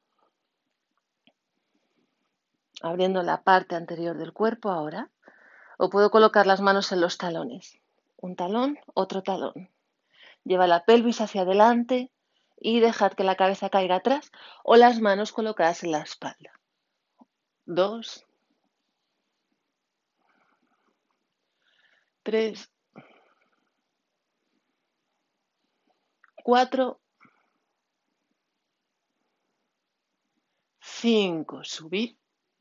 abriendo la parte anterior del cuerpo ahora, o puedo colocar las manos en los talones. Un talón, otro talón. Lleva la pelvis hacia adelante y dejad que la cabeza caiga atrás o las manos colocadas en la espalda. 2, 3, 4, 5. Subid.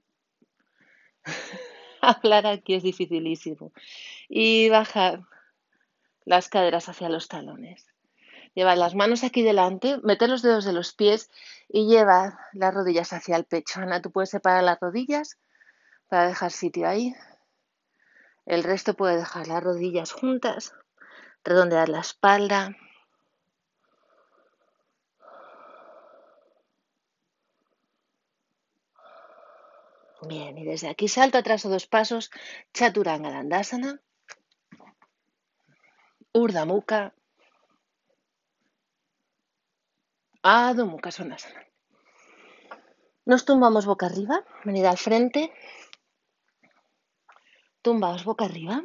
Hablar aquí es dificilísimo. Y bajad las caderas hacia los talones. Llevad las manos aquí delante, meted los dedos de los pies y llevad las rodillas hacia el pecho. Ana, tú puedes separar las rodillas para dejar sitio ahí. El resto puede dejar las rodillas juntas, redondear la espalda. Bien, y desde aquí salto atrás o 2 pasos, Chaturanga Dandasana, Urdhva Mukha, Adho Mukha Svanasana. Nos tumbamos boca arriba, venid al frente, tumbaos boca arriba.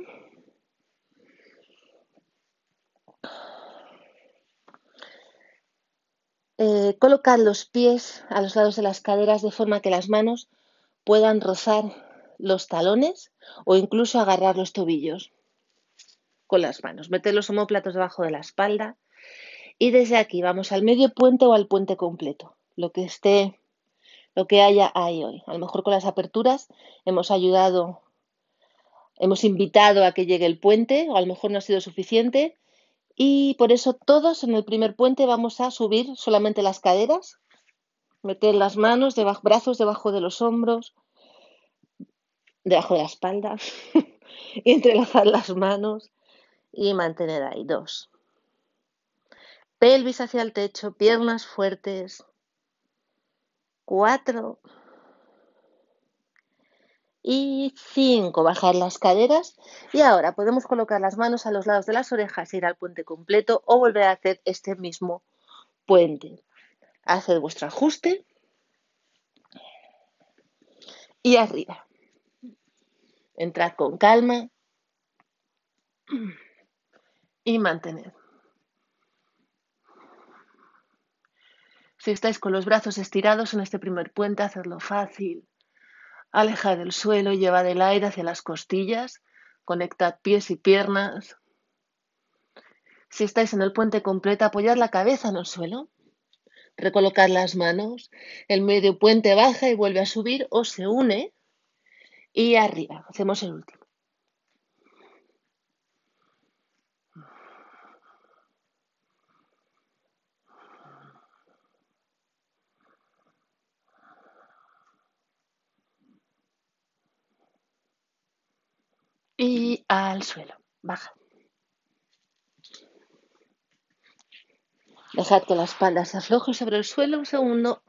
Colocad los pies a los lados de las caderas de forma que las manos puedan rozar los talones o incluso agarrar los tobillos con las manos. Meted los omóplatos debajo de la espalda y desde aquí vamos al medio puente o al puente completo, lo que haya ahí hoy. A lo mejor con las aperturas hemos invitado a que llegue el puente o a lo mejor no ha sido suficiente y por eso todos en el primer puente vamos a subir solamente las caderas Meter las manos, brazos debajo de los hombros, debajo de la espalda, y entrelazar las manos y mantener ahí. 2. Pelvis hacia el techo, piernas fuertes. 4. Y 5. Bajar las caderas. Y ahora podemos colocar las manos a los lados de las orejas, ir al puente completo o volver a hacer este mismo puente. Haced vuestro ajuste y arriba. Entrad con calma y mantened. Si estáis con los brazos estirados en este primer puente, hacedlo fácil. Alejad el suelo, llevad el aire hacia las costillas, conectad pies y piernas. Si estáis en el puente completo, apoyad la cabeza en el suelo, recolocad las manos, el medio puente baja y vuelve a subir o se une y arriba. Hacemos el último. Y al suelo, baja. Dejad que la espalda se afloje sobre el suelo un segundo.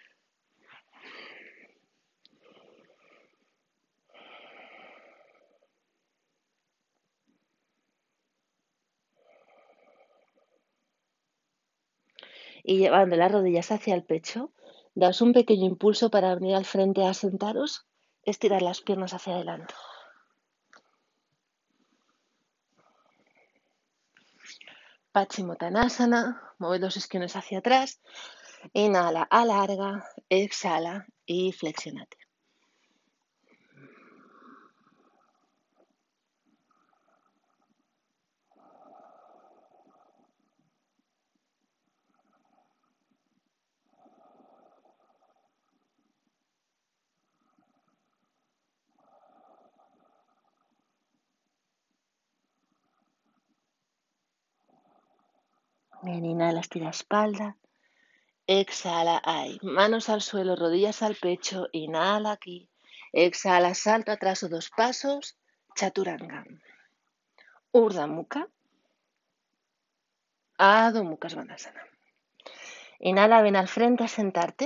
Y llevando las rodillas hacia el pecho, daos un pequeño impulso para venir al frente a sentaros, estirar las piernas hacia adelante. Paschimottanasana, moved los isquiones hacia atrás, inhala, alarga, exhala y flexionate. Bien, inhala, estira espalda, exhala ahí, manos al suelo, rodillas al pecho, inhala aquí, exhala, salto atrás o 2 pasos, chaturanga. Urdhva Mukha, Adho Mukha Svanasana. Inhala, ven al frente a sentarte.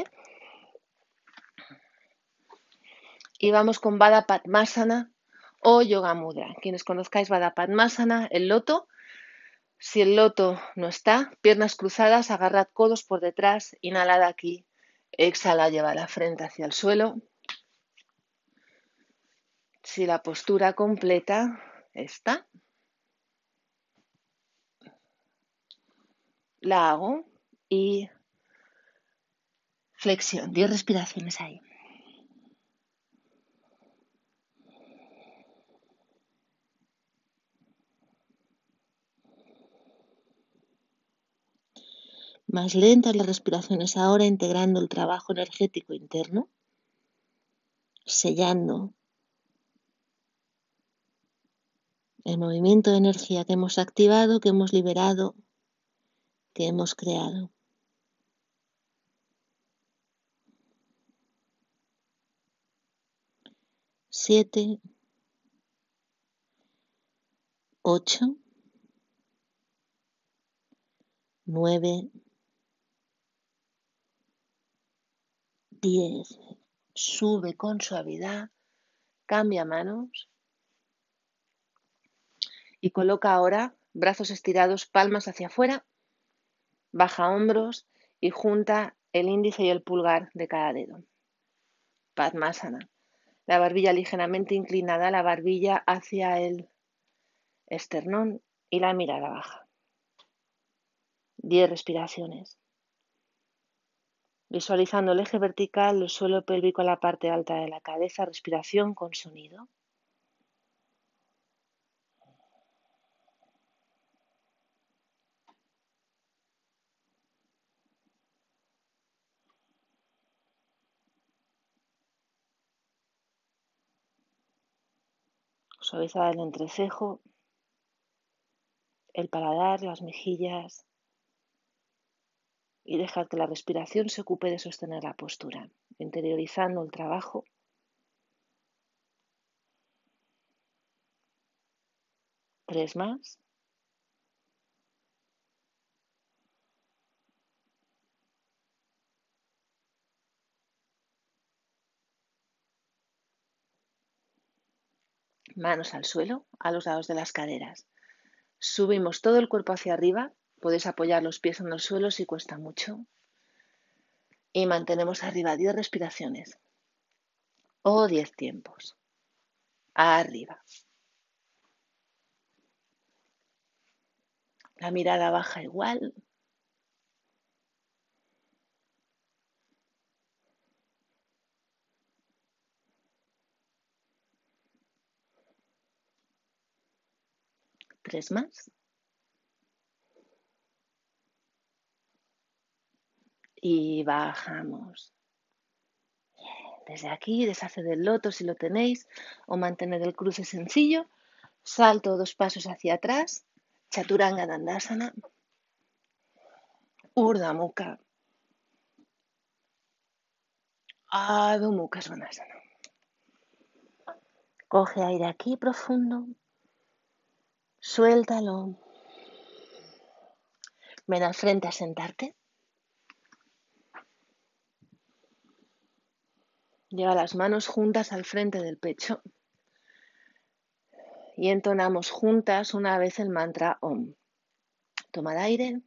Y vamos con Baddha Padmasana o Yoga Mudra. Quienes conozcáis Baddha Padmasana, el loto. Si el loto no está, piernas cruzadas, agarrad codos por detrás, inhalad aquí, exhala, lleva la frente hacia el suelo. Si la postura completa está, la hago y flexión, 10 respiraciones ahí. Más lentas las respiraciones ahora, integrando el trabajo energético interno, sellando el movimiento de energía que hemos activado, que hemos liberado, que hemos creado. 7, 8, 9, 10. Sube con suavidad, cambia manos y coloca ahora brazos estirados, palmas hacia afuera, baja hombros y junta el índice y el pulgar de cada dedo. Padmasana. La barbilla ligeramente inclinada, la barbilla hacia el esternón y la mirada baja. 10 respiraciones. Visualizando el eje vertical, el suelo pélvico en la parte alta de la cabeza, respiración con sonido. Suavizar el entrecejo, el paladar, las mejillas, y deja que la respiración se ocupe de sostener la postura, interiorizando el trabajo. 3 más. Manos al suelo, a los lados de las caderas. Subimos todo el cuerpo hacia arriba. Podéis apoyar los pies en el suelo si cuesta mucho. Y mantenemos arriba 10 respiraciones o 10 tiempos. Arriba. La mirada baja igual. Tres más. Y bajamos. Desde aquí, deshaced el loto si lo tenéis, o mantened el cruce sencillo. Salto 2 pasos hacia atrás. Chaturanga Dandasana. Urdhva Mukha. Adho Mukha Svanasana. Coge aire aquí profundo. Suéltalo. Ven al frente a sentarte. Lleva las manos juntas al frente del pecho. Y entonamos juntas una vez el mantra Om. Tomad aire.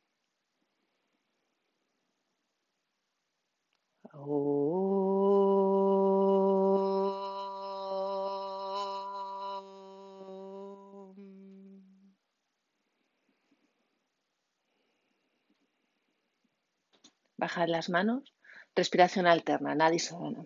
Bajad las manos. Respiración alterna, Nadi Sodhana.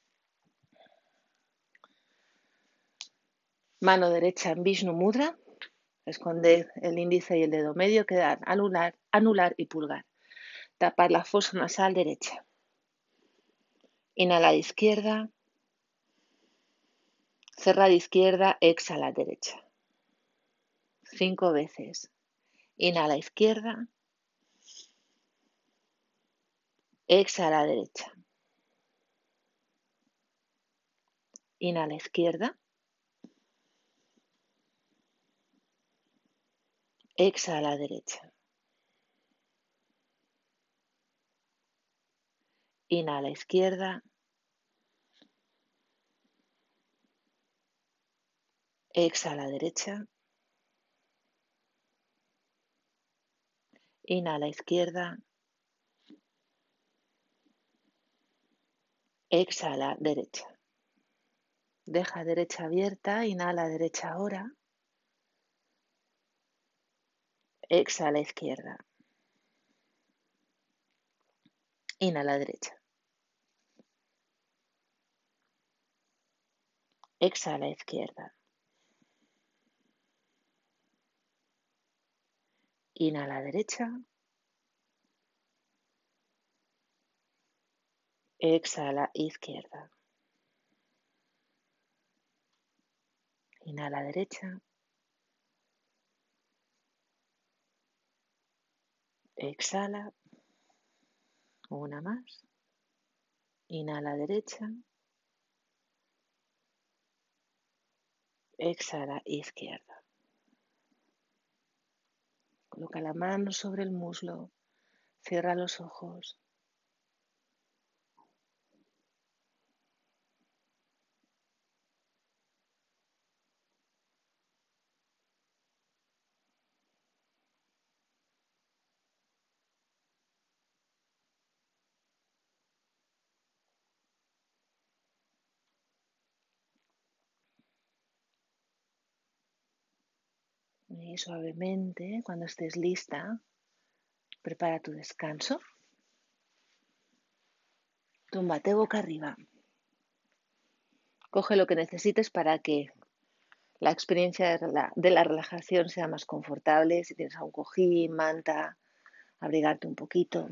Mano derecha en Vishnu Mudra. Esconded el índice y el dedo medio, quedan anular y pulgar. Tapar la fosa nasal derecha. Inhala izquierda. Cerrar izquierda, exhala derecha. 5 veces. Inhala izquierda. Exhala derecha. Inhala izquierda. Exhala derecha. Inhala izquierda. Exhala derecha. Inhala izquierda. Exhala derecha. Deja derecha abierta. Inhala derecha ahora. Exhala izquierda. Inhala derecha. Exhala izquierda. Inhala derecha. Exhala izquierda. Inhala derecha. Exhala. Una más. Inhala derecha. Exhala izquierda. Coloca la mano sobre el muslo. Cierra los ojos. Y suavemente, cuando estés lista, prepara tu descanso. Túmbate boca arriba. Coge lo que necesites para que la experiencia de la relajación sea más confortable. Si tienes algún cojín, manta, abrigarte un poquito.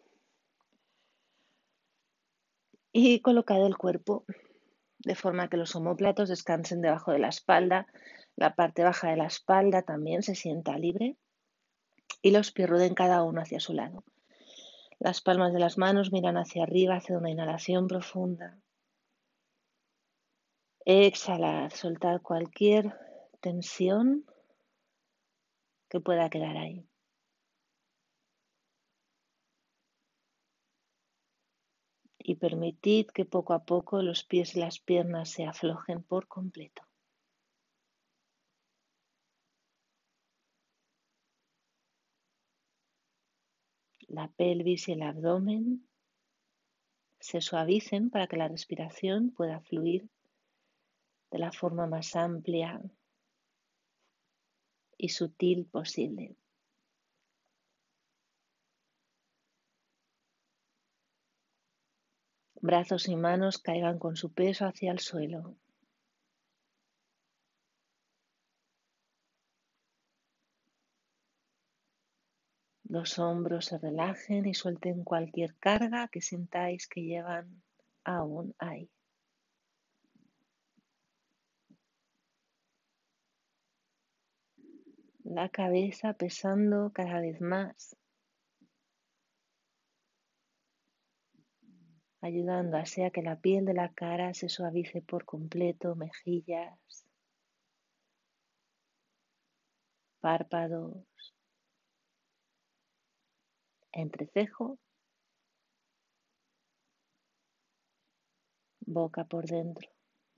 Y coloca el cuerpo de forma que los omóplatos descansen debajo de la espalda. La parte baja de la espalda también se sienta libre. Y los pies rodeen cada uno hacia su lado. Las palmas de las manos miran hacia arriba, hacia una inhalación profunda. Exhalar, soltar cualquier tensión que pueda quedar ahí. Y permitid que poco a poco los pies y las piernas se aflojen por completo. La pelvis y el abdomen se suavicen para que la respiración pueda fluir de la forma más amplia y sutil posible. Brazos y manos caigan con su peso hacia el suelo. Los hombros se relajen y suelten cualquier carga que sintáis que llevan aún ahí. La cabeza pesando cada vez más, ayudando así a que la piel de la cara se suavice por completo, mejillas, párpados, entrecejo, boca por dentro.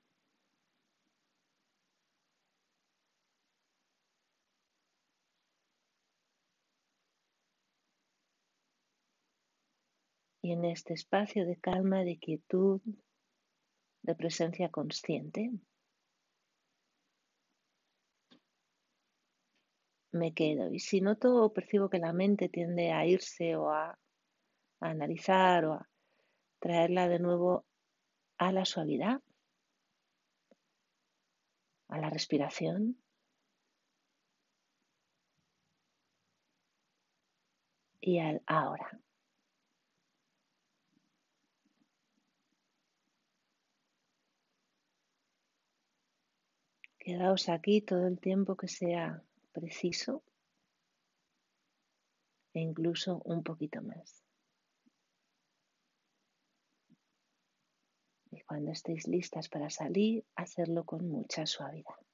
Y en este espacio de calma, de quietud, de presencia consciente, me quedo. Y si noto o percibo que la mente tiende a irse o a analizar o a traerla de nuevo a la suavidad, a la respiración y al ahora. Quedaos aquí todo el tiempo que sea preciso e incluso un poquito más. Y cuando estéis listas para salir, hacerlo con mucha suavidad.